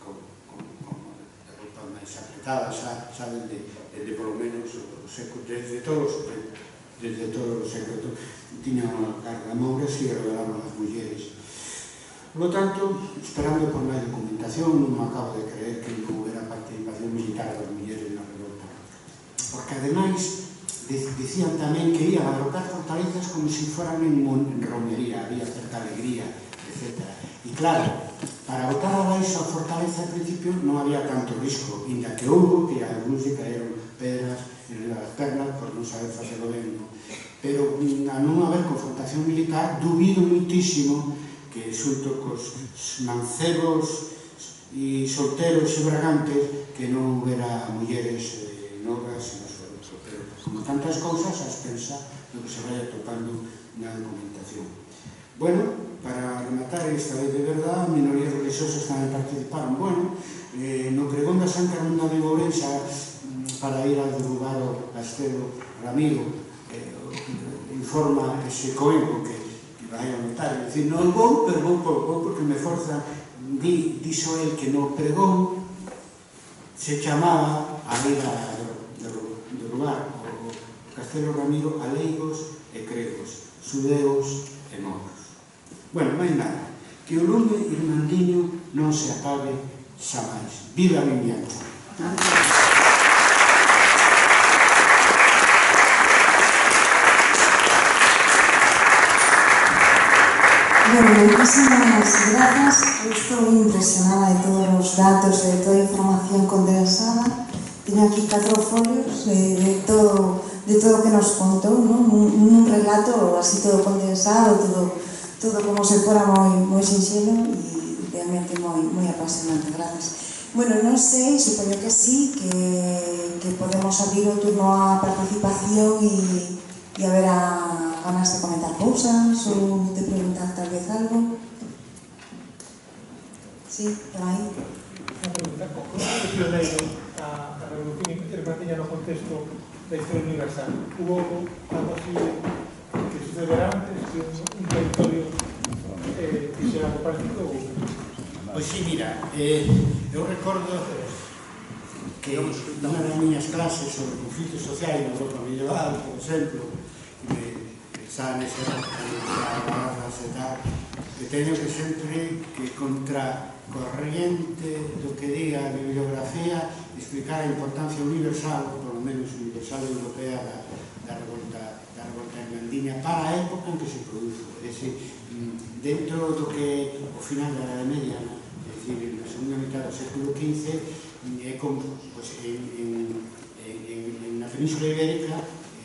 de roupa máis apretada, xa desde polo menos o século, desde todos os séculos, tiña unha carga moura e revelaron as mulleres. Por lo tanto, esperando por máis documentación, non me acabo de creer que non houbera participación militar das mulleres na revolta. Porque, ademais, dicían tamén que iban a derrocar fortalezas como se foran en romería, había certa alegría, etc. E claro, para botar abaixo a fortaleza al principio non había tanto risco, inda que houbo que algúns lle caeron pedras en as pernas por non saber facelo ben, pero a non haber confrontación militar, dubido muitísimo que xunto cos mancebos e solteros e bragantes que non houbera mulleres novas e nosotros, pero como tantas cousas a expensa do que se vai atopando na documentación. Bueno, para rematar esta vez de verdad, minorías religiosas tamén participaron. Bueno, no pregón da Santa Hermandade de Ourense para ir a derrubar o Castelo Ramiro, informa ese coego que vai a notar, é dicir, non vou, pero vou porque me forza. Dixo el que no pregón se chamaba a ir a derrubar o Castelo Ramiro a leigos e cregos, xudeos e moros. Bueno, non hai nada, que o lume irmandiño non se apague xa máis. Viva a vimianza! Bueno, muchísimas gracias. Estoy impresionada de todos los datos, de toda la información condensada. Tengo aquí 4 folios de todo que nos contó, ¿no? Un relato así todo condensado, todo como se fuera muy sincero y realmente muy apasionante. Gracias. Bueno, no sé, supongo que sí, que podemos abrir o turno a participación y a ver ganas de comentar cosas ou de preguntar tal vez algo. Sí, por aí. Unha pregunta, como é pioneiro a revolución irmandiña no contexto da historia universal? Hubo algo así que sucedera antes que un territorio fixera o partido? Pois sí, mira, eu recordo que nunha das miñas clases sobre conflitos sociais na Europa medieval, por exemplo, xa nese barras e tal, que teño que sempre que contra corriente do que diga a bibliografía explicar a importancia universal, por lo menos universal europea, tiña para a época en que se produzo. É dicir, dentro do que o final da Edade Media, é dicir, na segunda mitad do século XV, é como na Península Ibérica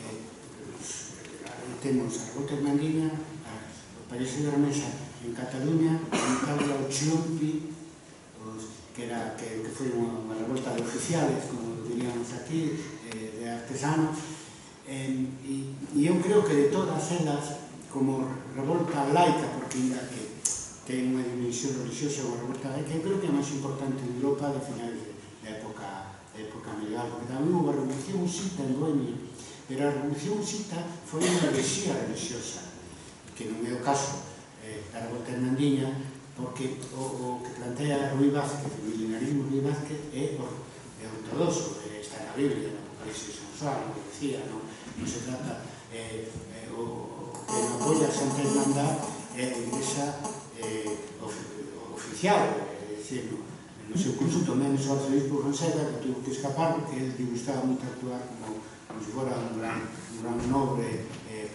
temos a revolta irmandiña, o País de Granesa en Cataluña, en Italia o Chiumpi, que foi unha revolta de oficiales, como diríamos aquí, de artesanos, e eu creo que de todas elas, como revolta laica, porque ainda que ten unha dimensión religiosa, unha revolta laica, eu creo que é a máis importante de Europa de finales da época medieval, porque tamén houve a Revolución Husita en Bohemia, pero a Revolución Husita foi unha herexía religiosa, que non é o caso da revolta irmandiña, porque o que plantea Ruy Vázquez, o milenarismo Ruy Vázquez, é ortodoxo, está na Biblia, no Apocalipsis sensual, como decía, non se trata, o que apoia a Santa Irmandad é a Igrexa oficial, é dicir, no seu consulto, menos o arzobispo Fonseca, que tuvo que escapar, porque ele lle gustaba moito actuar como se fora un gran nobre,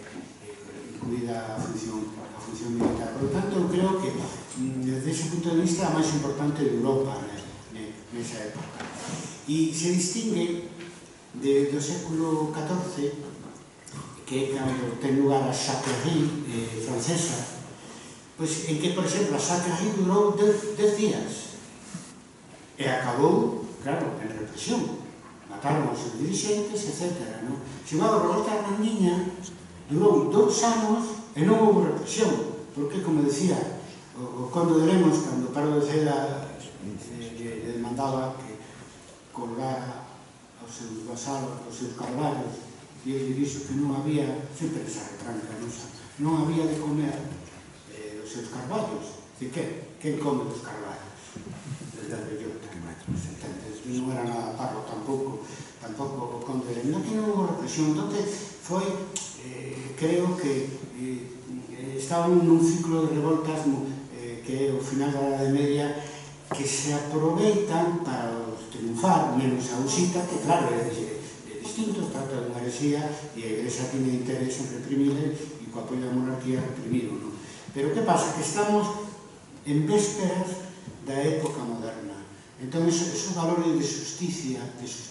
incluída a función militar. Por lo tanto, eu creo que, desde ese punto de vista, a máis importante de Europa nesa época. E se distingue do século XIV, que é cando ten lugar a Sacrerie francesa, pois en que, por exemplo, a Sacrerie durou 10 días e acabou, claro, en represión. Mataron aos seus dirigentes, etc. Se a revolta irmandiña durou 2 anos e non houve represión, porque, como decía o conde de Lemos, cando Pardo de Cela le demandaba que colgara aos seus vasalos, aos seus carballos, e ele dixo que non había, sempre esa retranca nosa, non había de comer os seus carballos. Quen come os carballos? Desde a bellota, non era nada parro tampouco o conde de Lemos. Aquí non houve represión, entón foi, creo que estaban nun ciclo de revoltas que é o final da Edade Media, que se aproveitan para triunfar, menos a Husita, que claro, é distinto, trata de unha herexía e a Igrexa tiene interés en reprimir e co apoio da monarquía reprimir. Pero que pasa? Que estamos en vésperas da época moderna. Entón, esos valores de justicia,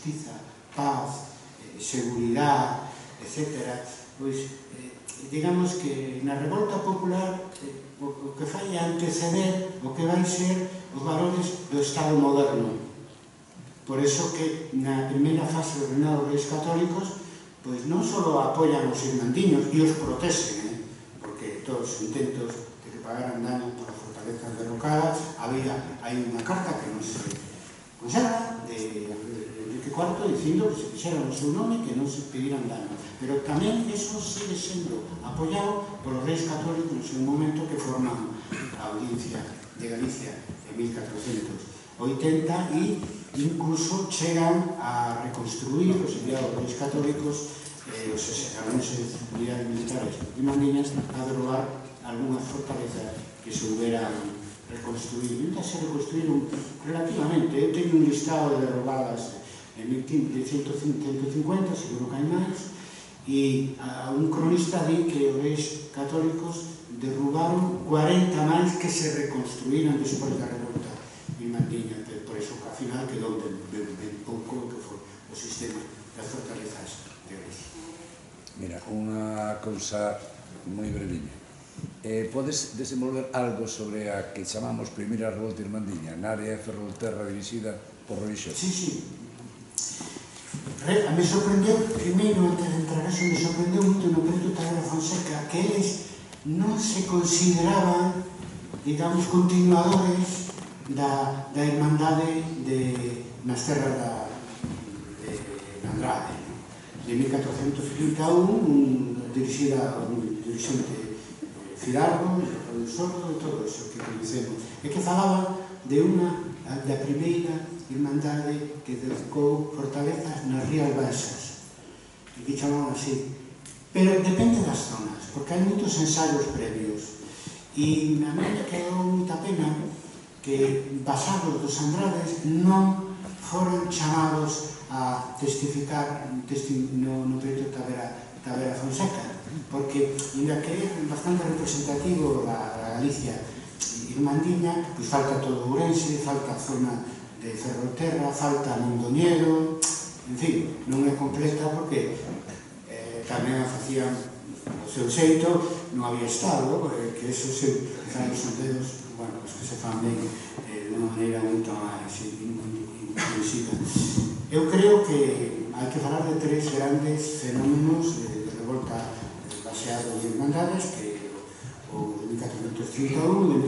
paz, seguridade, etc., pois, digamos que na revolta popular o que fai é anteceder o que vai ser os valores do Estado moderno. Por eso que na primeira fase do reinado dos reis católicos, pois non só apoian os irmandiños e os protexen, porque todos os intentos de que pagaran daño por as fortalezas derrocadas, hai unha carta que non se conserva de Enrique IV dicindo que se fixeran o seu nome e que non se pediran daño. Pero tamén eso sigue sendo apoiado polos reis católicos no seu momento, que forman a Audiencia de Galicia en 1480 e incluso chegan a reconstruir os enviados reis católicos, os aragoneses, unidades militares irmandiñas, a derrogar algunhas fortalezas que se houberan reconstruir. E se reconstruíron relativamente. Eu teño un listado de derrogadas en 150, seguro que hai máis, e un cronista di que os reis católicos derrubaron 40 máis que se reconstruíran despois da revolta irmandiña. Por iso que ao final quedou ben pouco que foi o sistema das fortalezas de Grecia. Mira, unha cousa moi breviña. Podes desenvolver algo sobre a que chamamos primeira revolta irmandiña, na área de Ferrolterra dirixida por religiosos? Sí. Me sorprendeu, primeiro, antes de entrar eso, me sorprendeu moito no Preto Tavera Fonseca que eles non se consideraban, digamos, continuadores da Irmandade nas terras de Andrade. De 1431, dirixida un dirixente Fidalgo, o Sordo, e todo iso que conhecemos. E que falaba da primeira Irmandade que dedicou fortalezas nas Rías Baixas, e que chamaban así. Pero depende das zonas, porque hai moitos ensaios previos. E a mí me quedou moita pena que vasallos dos Andrades non foron chamados a testificar no Preto Tavera Fonseca, porque porque, ainda que é bastante representativo da Galicia irmandiña, pois falta todo Ourense, falta a zona de Ferrolterra, falta Mondoñedo, en fin, non é completa porque tamén a facían o seu xeito, non había Estado, que eso se fan os sondeos, bueno, os que se fan ben de unha maneira moito máis intensiva. Eu creo que hai que falar de tres grandes fenómenos de revolta baseados en irmandades, que o de 1431, de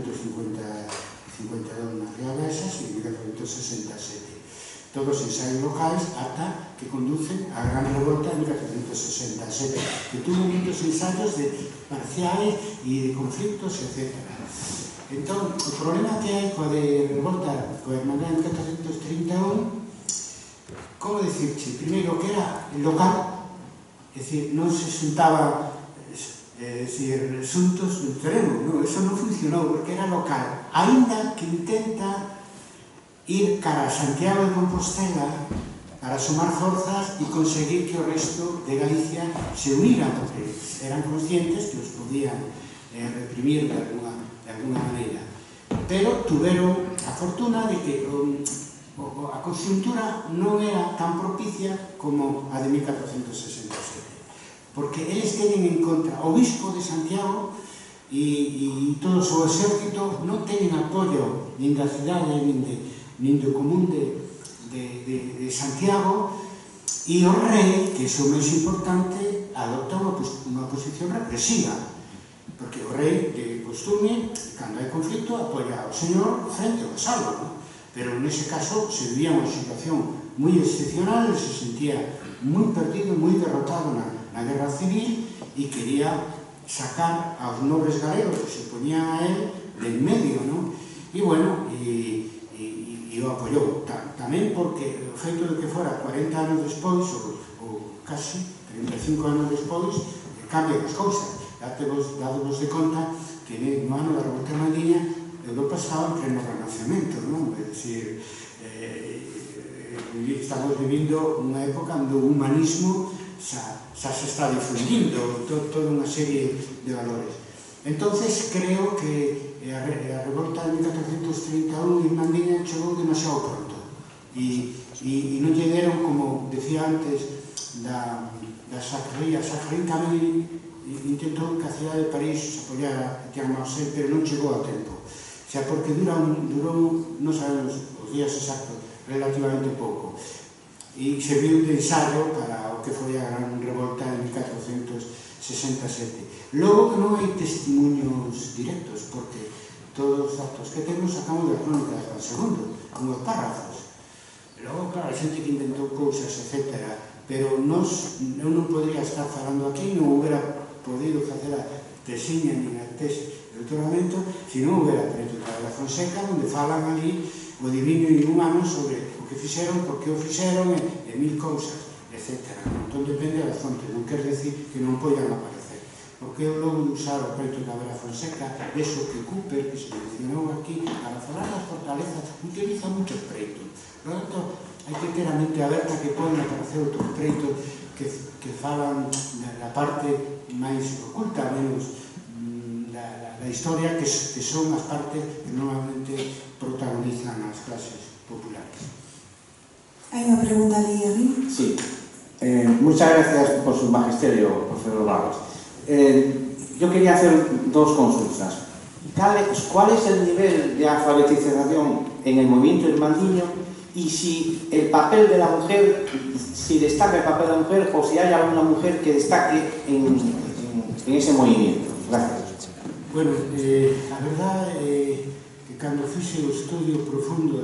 1452 nas Realesas e de 1467. Todos ensaios locais ata que conducen á gran revolta en 1467, que tuvo muitos ensaios de parciais e de conflictos, etc. Entón, o problema que hai coa de revolta coa Irmandade en 1431, como dicirche, primeiro que era local, é dicir, non se xuntaba xuntos no terreno, eso non funcionou porque era local, aínda que intenta ir cara a Santiago de Compostela para sumar forzas e conseguir que o resto de Galicia se uniran, porque eran conscientes que os podían reprimir de alguna maneira. Pero tuveron a fortuna de que a conxuntura non era tan propicia como a de 1467, porque eles teñen en contra o bispo de Santiago e todo o seu exército non teñen apoio nin da cidade nin do común de Santiago, e o rei, que é o máis importante, adopta unha posición represiva, porque o rei de costume, cando hai conflito, apoia ao señor frente ao vasallo, ¿no? Pero nese caso se vivía unha situación moi excepcional, se sentía moi perdido, moi derrotado na guerra civil e quería sacar aos nobres galegos que se poñían a él de en medio, ¿no? E bueno, e o apoiou tamén porque o feito de que fora 40 anos despois ou casi 35 anos despois cambian as cousas. Dadevos de conta que no ano da Revolta Irmandiña Europa estaba en pleno renacemento, non? É dicir, estamos vivindo unha época onde o humanismo xa se está difundindo toda unha serie de valores. Entonces creo que a revolta de 1431 Irmandiña chegou demasiado pronto e non lle deron, como decía antes, da Sacrería. Sacrería tamén intentou que a cidade de París se apoiara a Jean Marcel, pero non chegou a tempo, xa porque durou, non sabemos os días exactos, relativamente pouco, e serviu de ensayo para o que foi a gran revolta de 1467. Logo que non hai testemunhos directos, porque todos os datos que temos sacamos da crónica de Juan II, como párrafos. Logo, claro, a xente que inventou cousas, etc. Pero eu non podría estar falando aquí, non houbera podido facer a tesiña nin a tese de doutoramento se non houbera Preto Tavera Fonseca, onde falan ali o divino inhumano sobre o que fixeron, por que o fixeron e mil cousas, etc. Entón depende da fonte, non quer decir que non poidan aparecer. Porque eu logo de usar o Preto Tavera Fonseca, eso que Cooper, que se mencionou aquí, para falar das fortalezas, utiliza muchos preitos. Por lo tanto, hai que ter a mente aberta que poden aparecer outros preitos que falan da parte máis oculta, menos da historia, que son as partes que normalmente protagonizan as clases populares. Hai unha pregunta ali, Ari. Sí. Muchas gracias por su magisterio, profesor Barros. Yo quería hacer dos consultas. ¿Cuál es el nivel de alfabetización en el movimiento irmandiño y si el papel de la mujer, si destaca el papel de la mujer o si hay alguna mujer que destaque en ese movimiento? Gracias. Bueno, a verdade é que cando fixe o estudio profundo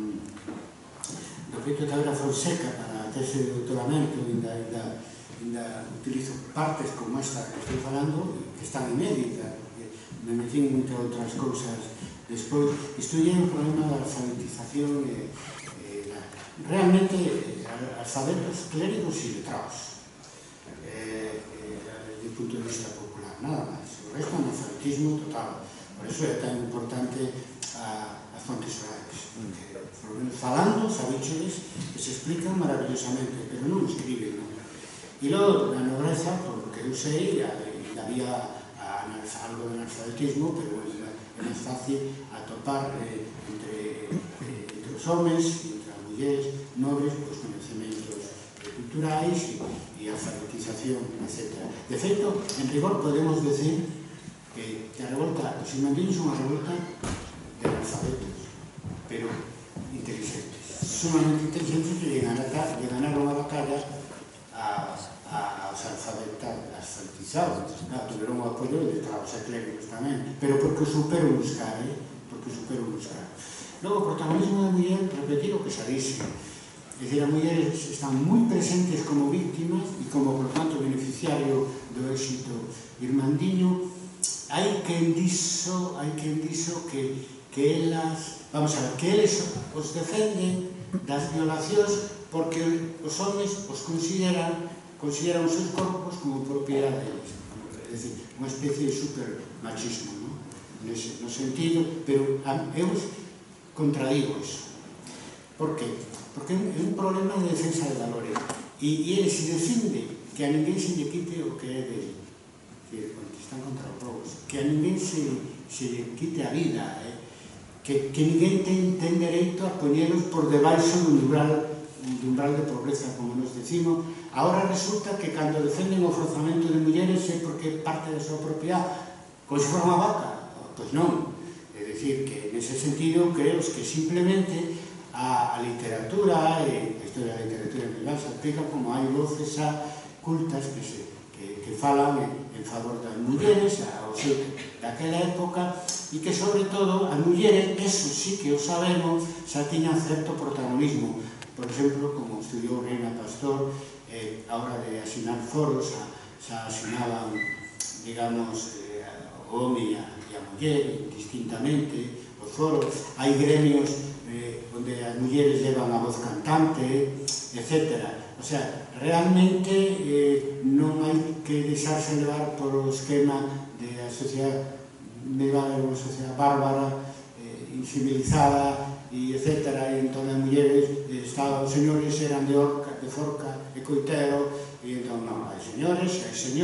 do Preto Tavera Fonseca para a tese de doutoramento, ainda utilizo partes como esta que estou falando, que están inéditas, porque me metí en moitas outras cousas despois. Estudiei o problema da alfabetización realmente alfabetos clérigos e letrados desde o punto de vista popular, nada máis. O resto é un alfabetismo total. Por eso é tan importante as fontes orales, porque, por lo menos falando, sabicheles que se explican maravillosamente, pero non escriben, non? E logo, na nobreza, por lo que eu sei, onde había algo de analfabetismo, pero é máis fácil atopar entre os homens e entre as mulleres nobres os conhecementos culturais e a alfabetización, etc. De feito, en rigor, podemos decir que a revolta dos irmandiños é unha revolta de analfabetos, pero inteligentes, sumamente inteligentes, que lle ganaron a batalla aos alfabetizados. Tuveron o apoio de trabos e clérigos tamén, pero porque o superon buscar, Logo, o protagonismo da muller, repetir o que xa dixe, é dicir, as mulleres están moi presentes como víctimas e como, por tanto, beneficiario do éxito irmandiño. Hai quen dixo que elas, vamos a ver, que eles os defenden das violacións porque os homens os consideran os seus corpos como propiedade deles. É dicir, unha especie de supermachismo, no sentido, pero eu contradigo iso. Por qué? Porque é un problema de defensa de valores e ele se defende que a ninguén se lle quite o que é dele, que están contra os robos, que a ninguén se lle quite a vida, que ninguén ten dereito a poñeros por debaixo do umbral de pobreza, como nos decimos. Ahora resulta que cando defenden o forzamento de mulleres é porque parte da súa propiedade, como se for unha vaca. Pois non. É dicir, que nese sentido creo que simplemente a literatura e a historia da literatura en se explica como hai voces cultas que falan en favor das mulleres ao seu daquela época e que, sobre todo, as mulleres, eso sí que o sabemos, xa tiñan certo protagonismo. Por exemplo, como estudiou Reina Pastor, a hora de asinar foros, xa asinaban, digamos, o home e a muller, distintamente, os foros. Hai gremios onde as mulleres levan a voz cantante, etc. O sea, realmente non hai que deixarse levar por o esquema de a sociedade medieval, unha sociedade bárbara, incivilizada, e etc. E entón as mulleres, os señores eran de forca e coitero, e entón non, hai señores,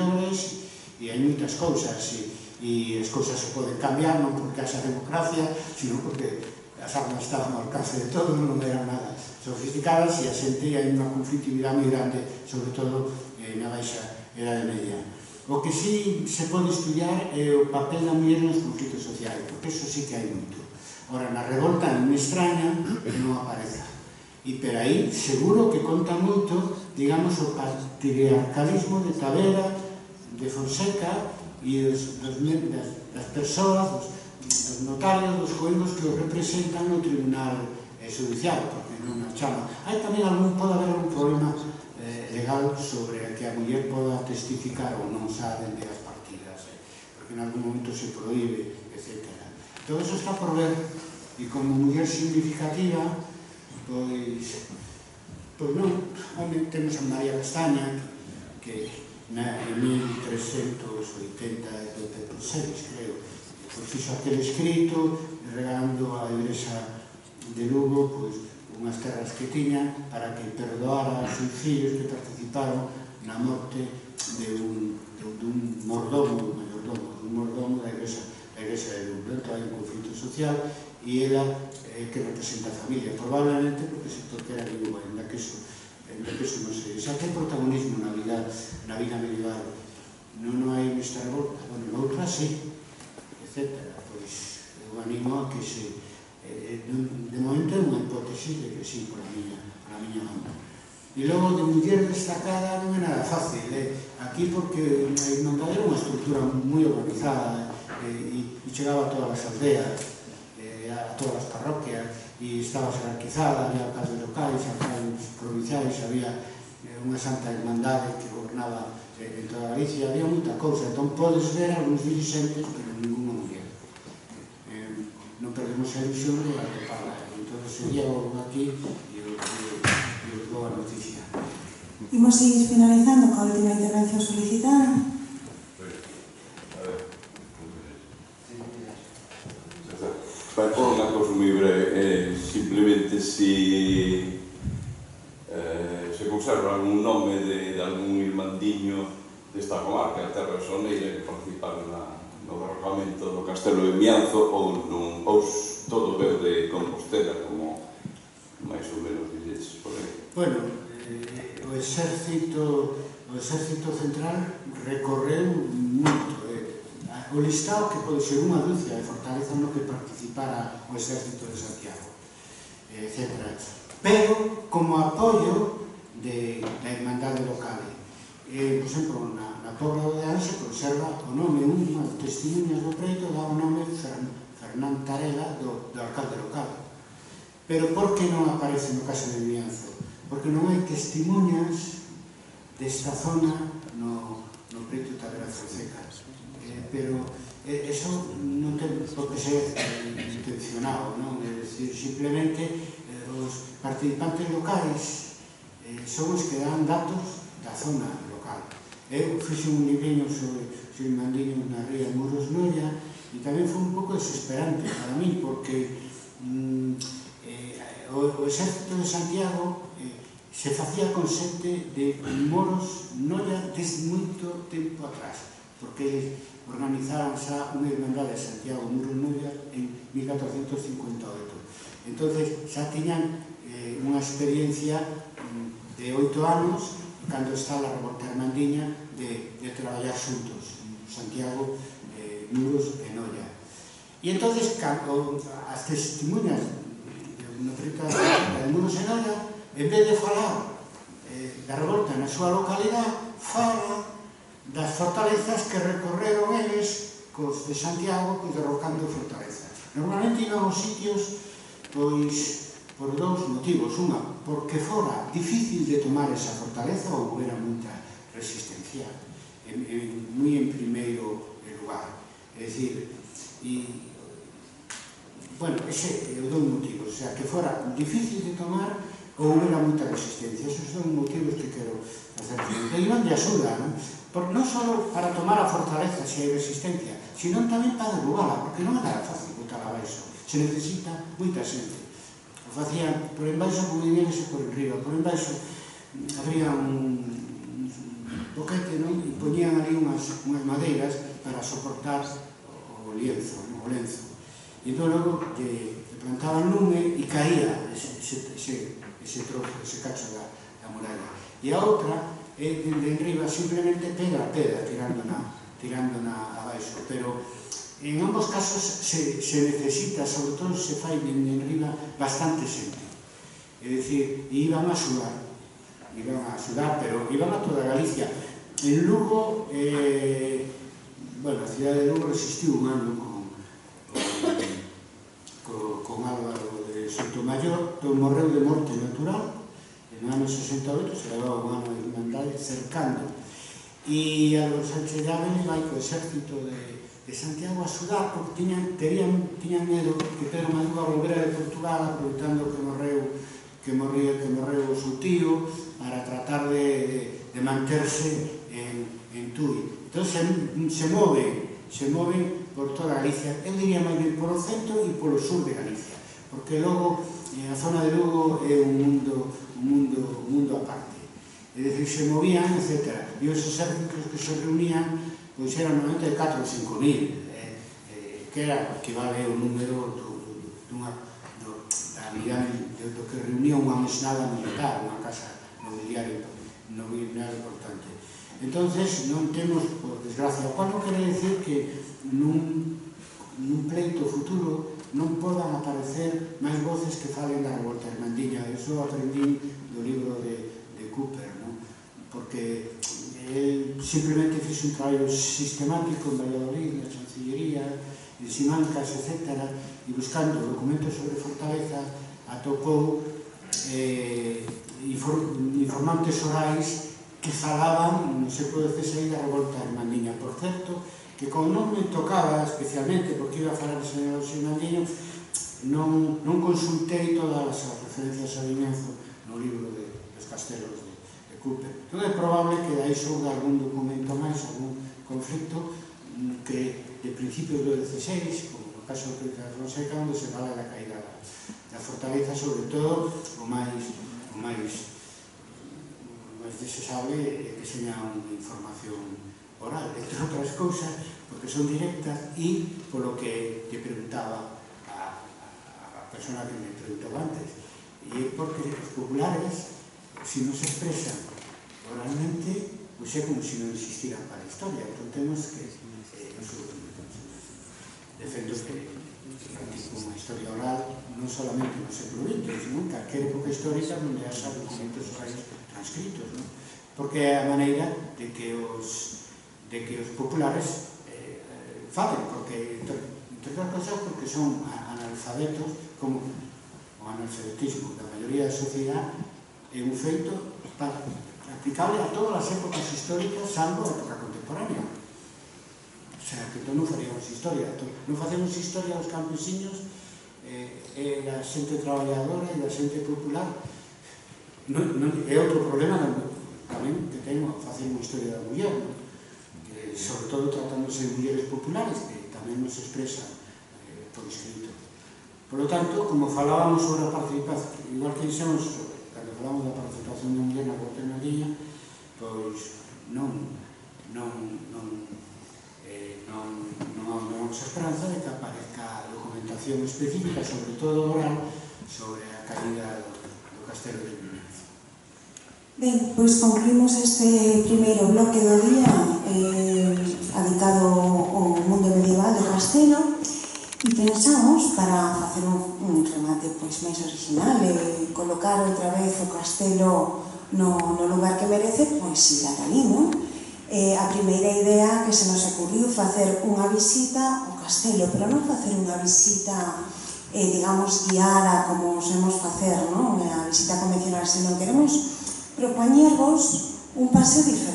e hai moitas cousas, e as cousas se poden cambiar, non porque haxa democracia, sino porque as armas estaban ao alcance de todos, non eran nada sofisticadas, e a xente hai unha conflictividade moi grande, sobre todo na baixa Edade Media. O que sí se pode estudiar é o papel da muller nos conflitos sociais, porque eso sí que hai moito. Ora, na revolta non me extraña que non apareza. E per aí seguro que conta moito, digamos, o patriarcalismo de Tavera, de Fonseca e das persoas, dos notarios, dos coengos que os representan no tribunal judicial, porque non a chama. Hai tamén pode haber algún problema legal sobre que a muller poda testificar ou non xa dende as partidas, porque en algún momento se proíbe, etc. Todo eso está por ver, e como muller significativa, pois non, temos a María Castaña, que en 1386, creo, pois fixo aquel escrito regando a Igrexa de Lugo unhas terras que tiña para que perdoara aos seus fillos que participaron na morte dun mordomo da Igrexa de Lugo. Entón hai un conflito social e ela que representa a familia, probablemente porque se era de Lugo, en que eso non sei. Xa que protagonismo na vida medieval non hai nesta revolta, bueno, noutra sí, etc. Pois eu animo a que de momento é unha hipótese de que sí, por a miña mão. E logo, de muller destacada non é nada fácil, aquí porque a Irmandade era unha estructura moi organizada e chegaba a todas as aldeas, a todas as parroquias, e estaba jerarquizada, había alcaldes locais, alcaldes provinciais, había unha santa irmandade que gobernaba en toda Galicia, había moita cousa. Entón podes ver algúns dirigentes, pero ninguna muller. Non perdemos a ilusión de atoparla. Entón sería algo aquí e os dou a noticia. Imos seguir finalizando coa última intervención solicitada. Para por unha cousa moi breve, simplemente se conserva algún nome de algún irmandiño desta comarca, a terra soneira, que participaron no derrocamento do Castelo de Mianzo ou todo veu de Compostela, como máis ou menos dices por aí. Bueno, o exército central recorreu moito. O listado que pode ser unha dúcia de fortalezas no que participara o exército de Santiago, etc. Pero como apoio da Irmandade local. Por exemplo, na Pobra de Anse conserva o nome, unha das testemunhas do preito dá o nome Fernán Tarela do alcalde local. Pero por que non aparece no caso de Mianzo? Porque non hai testemunhas desta zona no preito Taberna Fonseca. Pero eso non ten por que ser intencionado, non? É dicir, simplemente os participantes locais son os que dan datos da zona local. Eu fixe un libriño sobre Mandiños na ría de Muros Noia e tamén foi un pouco desesperante para mí porque o exército de Santiago se facía con xente de Moros Noia desde moito tempo atrás, porque eles organizaron xa unha irmandade de Santiago Muros Noia en 1458. Entonces xa tiñan unha experiencia de 8 anos cando está a revolta irmandiña de traballar xuntos, Santiago, Muros e Noia. E entonces as testemunhas na preita de Muros e Noia, en vez de falar da revolta na súa localidade, fala das fortalezas que recorreron eles cos de Santiago, derrocando fortalezas. Normalmente iban aos sitios pois por dous motivos. Unha, porque fora difícil de tomar esa fortaleza ou era moita resistencia, moi en primeiro lugar. É dicir, bueno, ese é o dous motivos, o sea, que fora difícil de tomar ou era moita resistencia. Esos son motivos que quero facer. E iban de axuda, non? Non só para tomar a fortaleza se hai resistencia, sino tamén para derrubala, porque non era fácil botar abaixo. Se necesita moita xente. O facían por embaixo como diviérese por enriba. Por embaixo habría un boquete, non? E poñían ali unhas madeiras para soportar o lienzo, o lenzo. E entón logo plantaban lume e caía ese trozo, ese cacho da muralla. E a outra é dende enriba simplemente pedra a pedra tirándola abaixo. Pero en ambos casos se necesita, sobre todo se fai dende enriba, bastante xente. É dicir, iban a axudar, pero iban a toda Galicia. En Lugo, bueno, a cidade de Lugo resistiu un ano con Álvaro de Sotomayor, que morreu de morte natural no ano 68, se levaba un ano de irmandade cercando. E a los Sánchez de Ávila vai co exército de Santiago a axudar, porque tiñan medo que Pedro Madruga volvera de Portugal, aproveitando que morreu o seu tío, para tratar de manterse en Tui. Entón se moven por toda Galicia. Eu diría máis ben polo centro e polo sur de Galicia, porque logo a zona de Lugo é un mundo aparte. É dicir, se movían, etc. E os exércitos que se reunían pois eran normalmente de 4 ou 5 mil, que era que vale o número da unidade do que reunía unha mesnada militar, unha casa nobiliaria importante. Entonces non temos, por desgracia, o cual non quere decir que nun pleito futuro non podan aparecer máis voces que falen da revolta irmandiña. Eso aprendí do libro de Cooper, non? Porque el simplemente fixe un traballo sistemático en Valladolid, na Chancillería, en Simancas, etc., e buscando documentos sobre fortaleza atopou informantes orais que falaban no século XVI da revolta irmandiña. Por certo, que como non me tocaba especialmente, porque iba a falar de San Irmandiño, non consultei todas as referencias a Mianzo no libro dos castelos de Cooper. Entón é probable que dai surda algún documento máis, algún conflicto que de principios do XVI, como no caso do Pedro Fonseca, onde se fala da caída da fortaleza, sobre todo o máis desexable é que seña unha información outras cousas, porque son directas, e polo que te preguntaba a persona que me preguntou antes, e porque os populares, se non se expresan oralmente, pois é como se non existiran para a historia. Entón temos que defendo que unha historia oral non solamente no século XX, sino en calquera época histórica onde haxa documentos orales transcritos, non? Porque é a maneira de que os populares falen, porque, entre outras cosas, porque son analfabetos, como o analfabetismo da maioría da sociedade é un feito aplicable a todas as épocas históricas, salvo a época contemporánea. O sea, que entón non faríamos historia. Non facemos historia aos campesiños e da xente traballadora e da xente popular. É outro problema tamén que tengo facer unha historia da muller, sobre todo tratándose de mulleres populares, que tamén nos expresan por escrito. Por lo tanto, como falábamos sobre a participación, igual que dixemos cando falamos da participación da muller na Revolta Irmandiña, pois non há esperanza de que aparezca documentación específica, sobre todo oral, sobre a caída do Castelo de Vimianzo. Ben, pois concluímos este primeiro bloque do día dedicado ao mundo medieval do Castelo e pensamos, para facer un remate máis original e colocar outra vez o Castelo no lugar que merece, pois ir ata ali, non? A primeira idea que se nos ocurriu facer unha visita ao Castelo, pero non facer unha visita, digamos, guiada como sabemos facer, non? A visita convencional, senón queremos propoñervos un paseo diferente.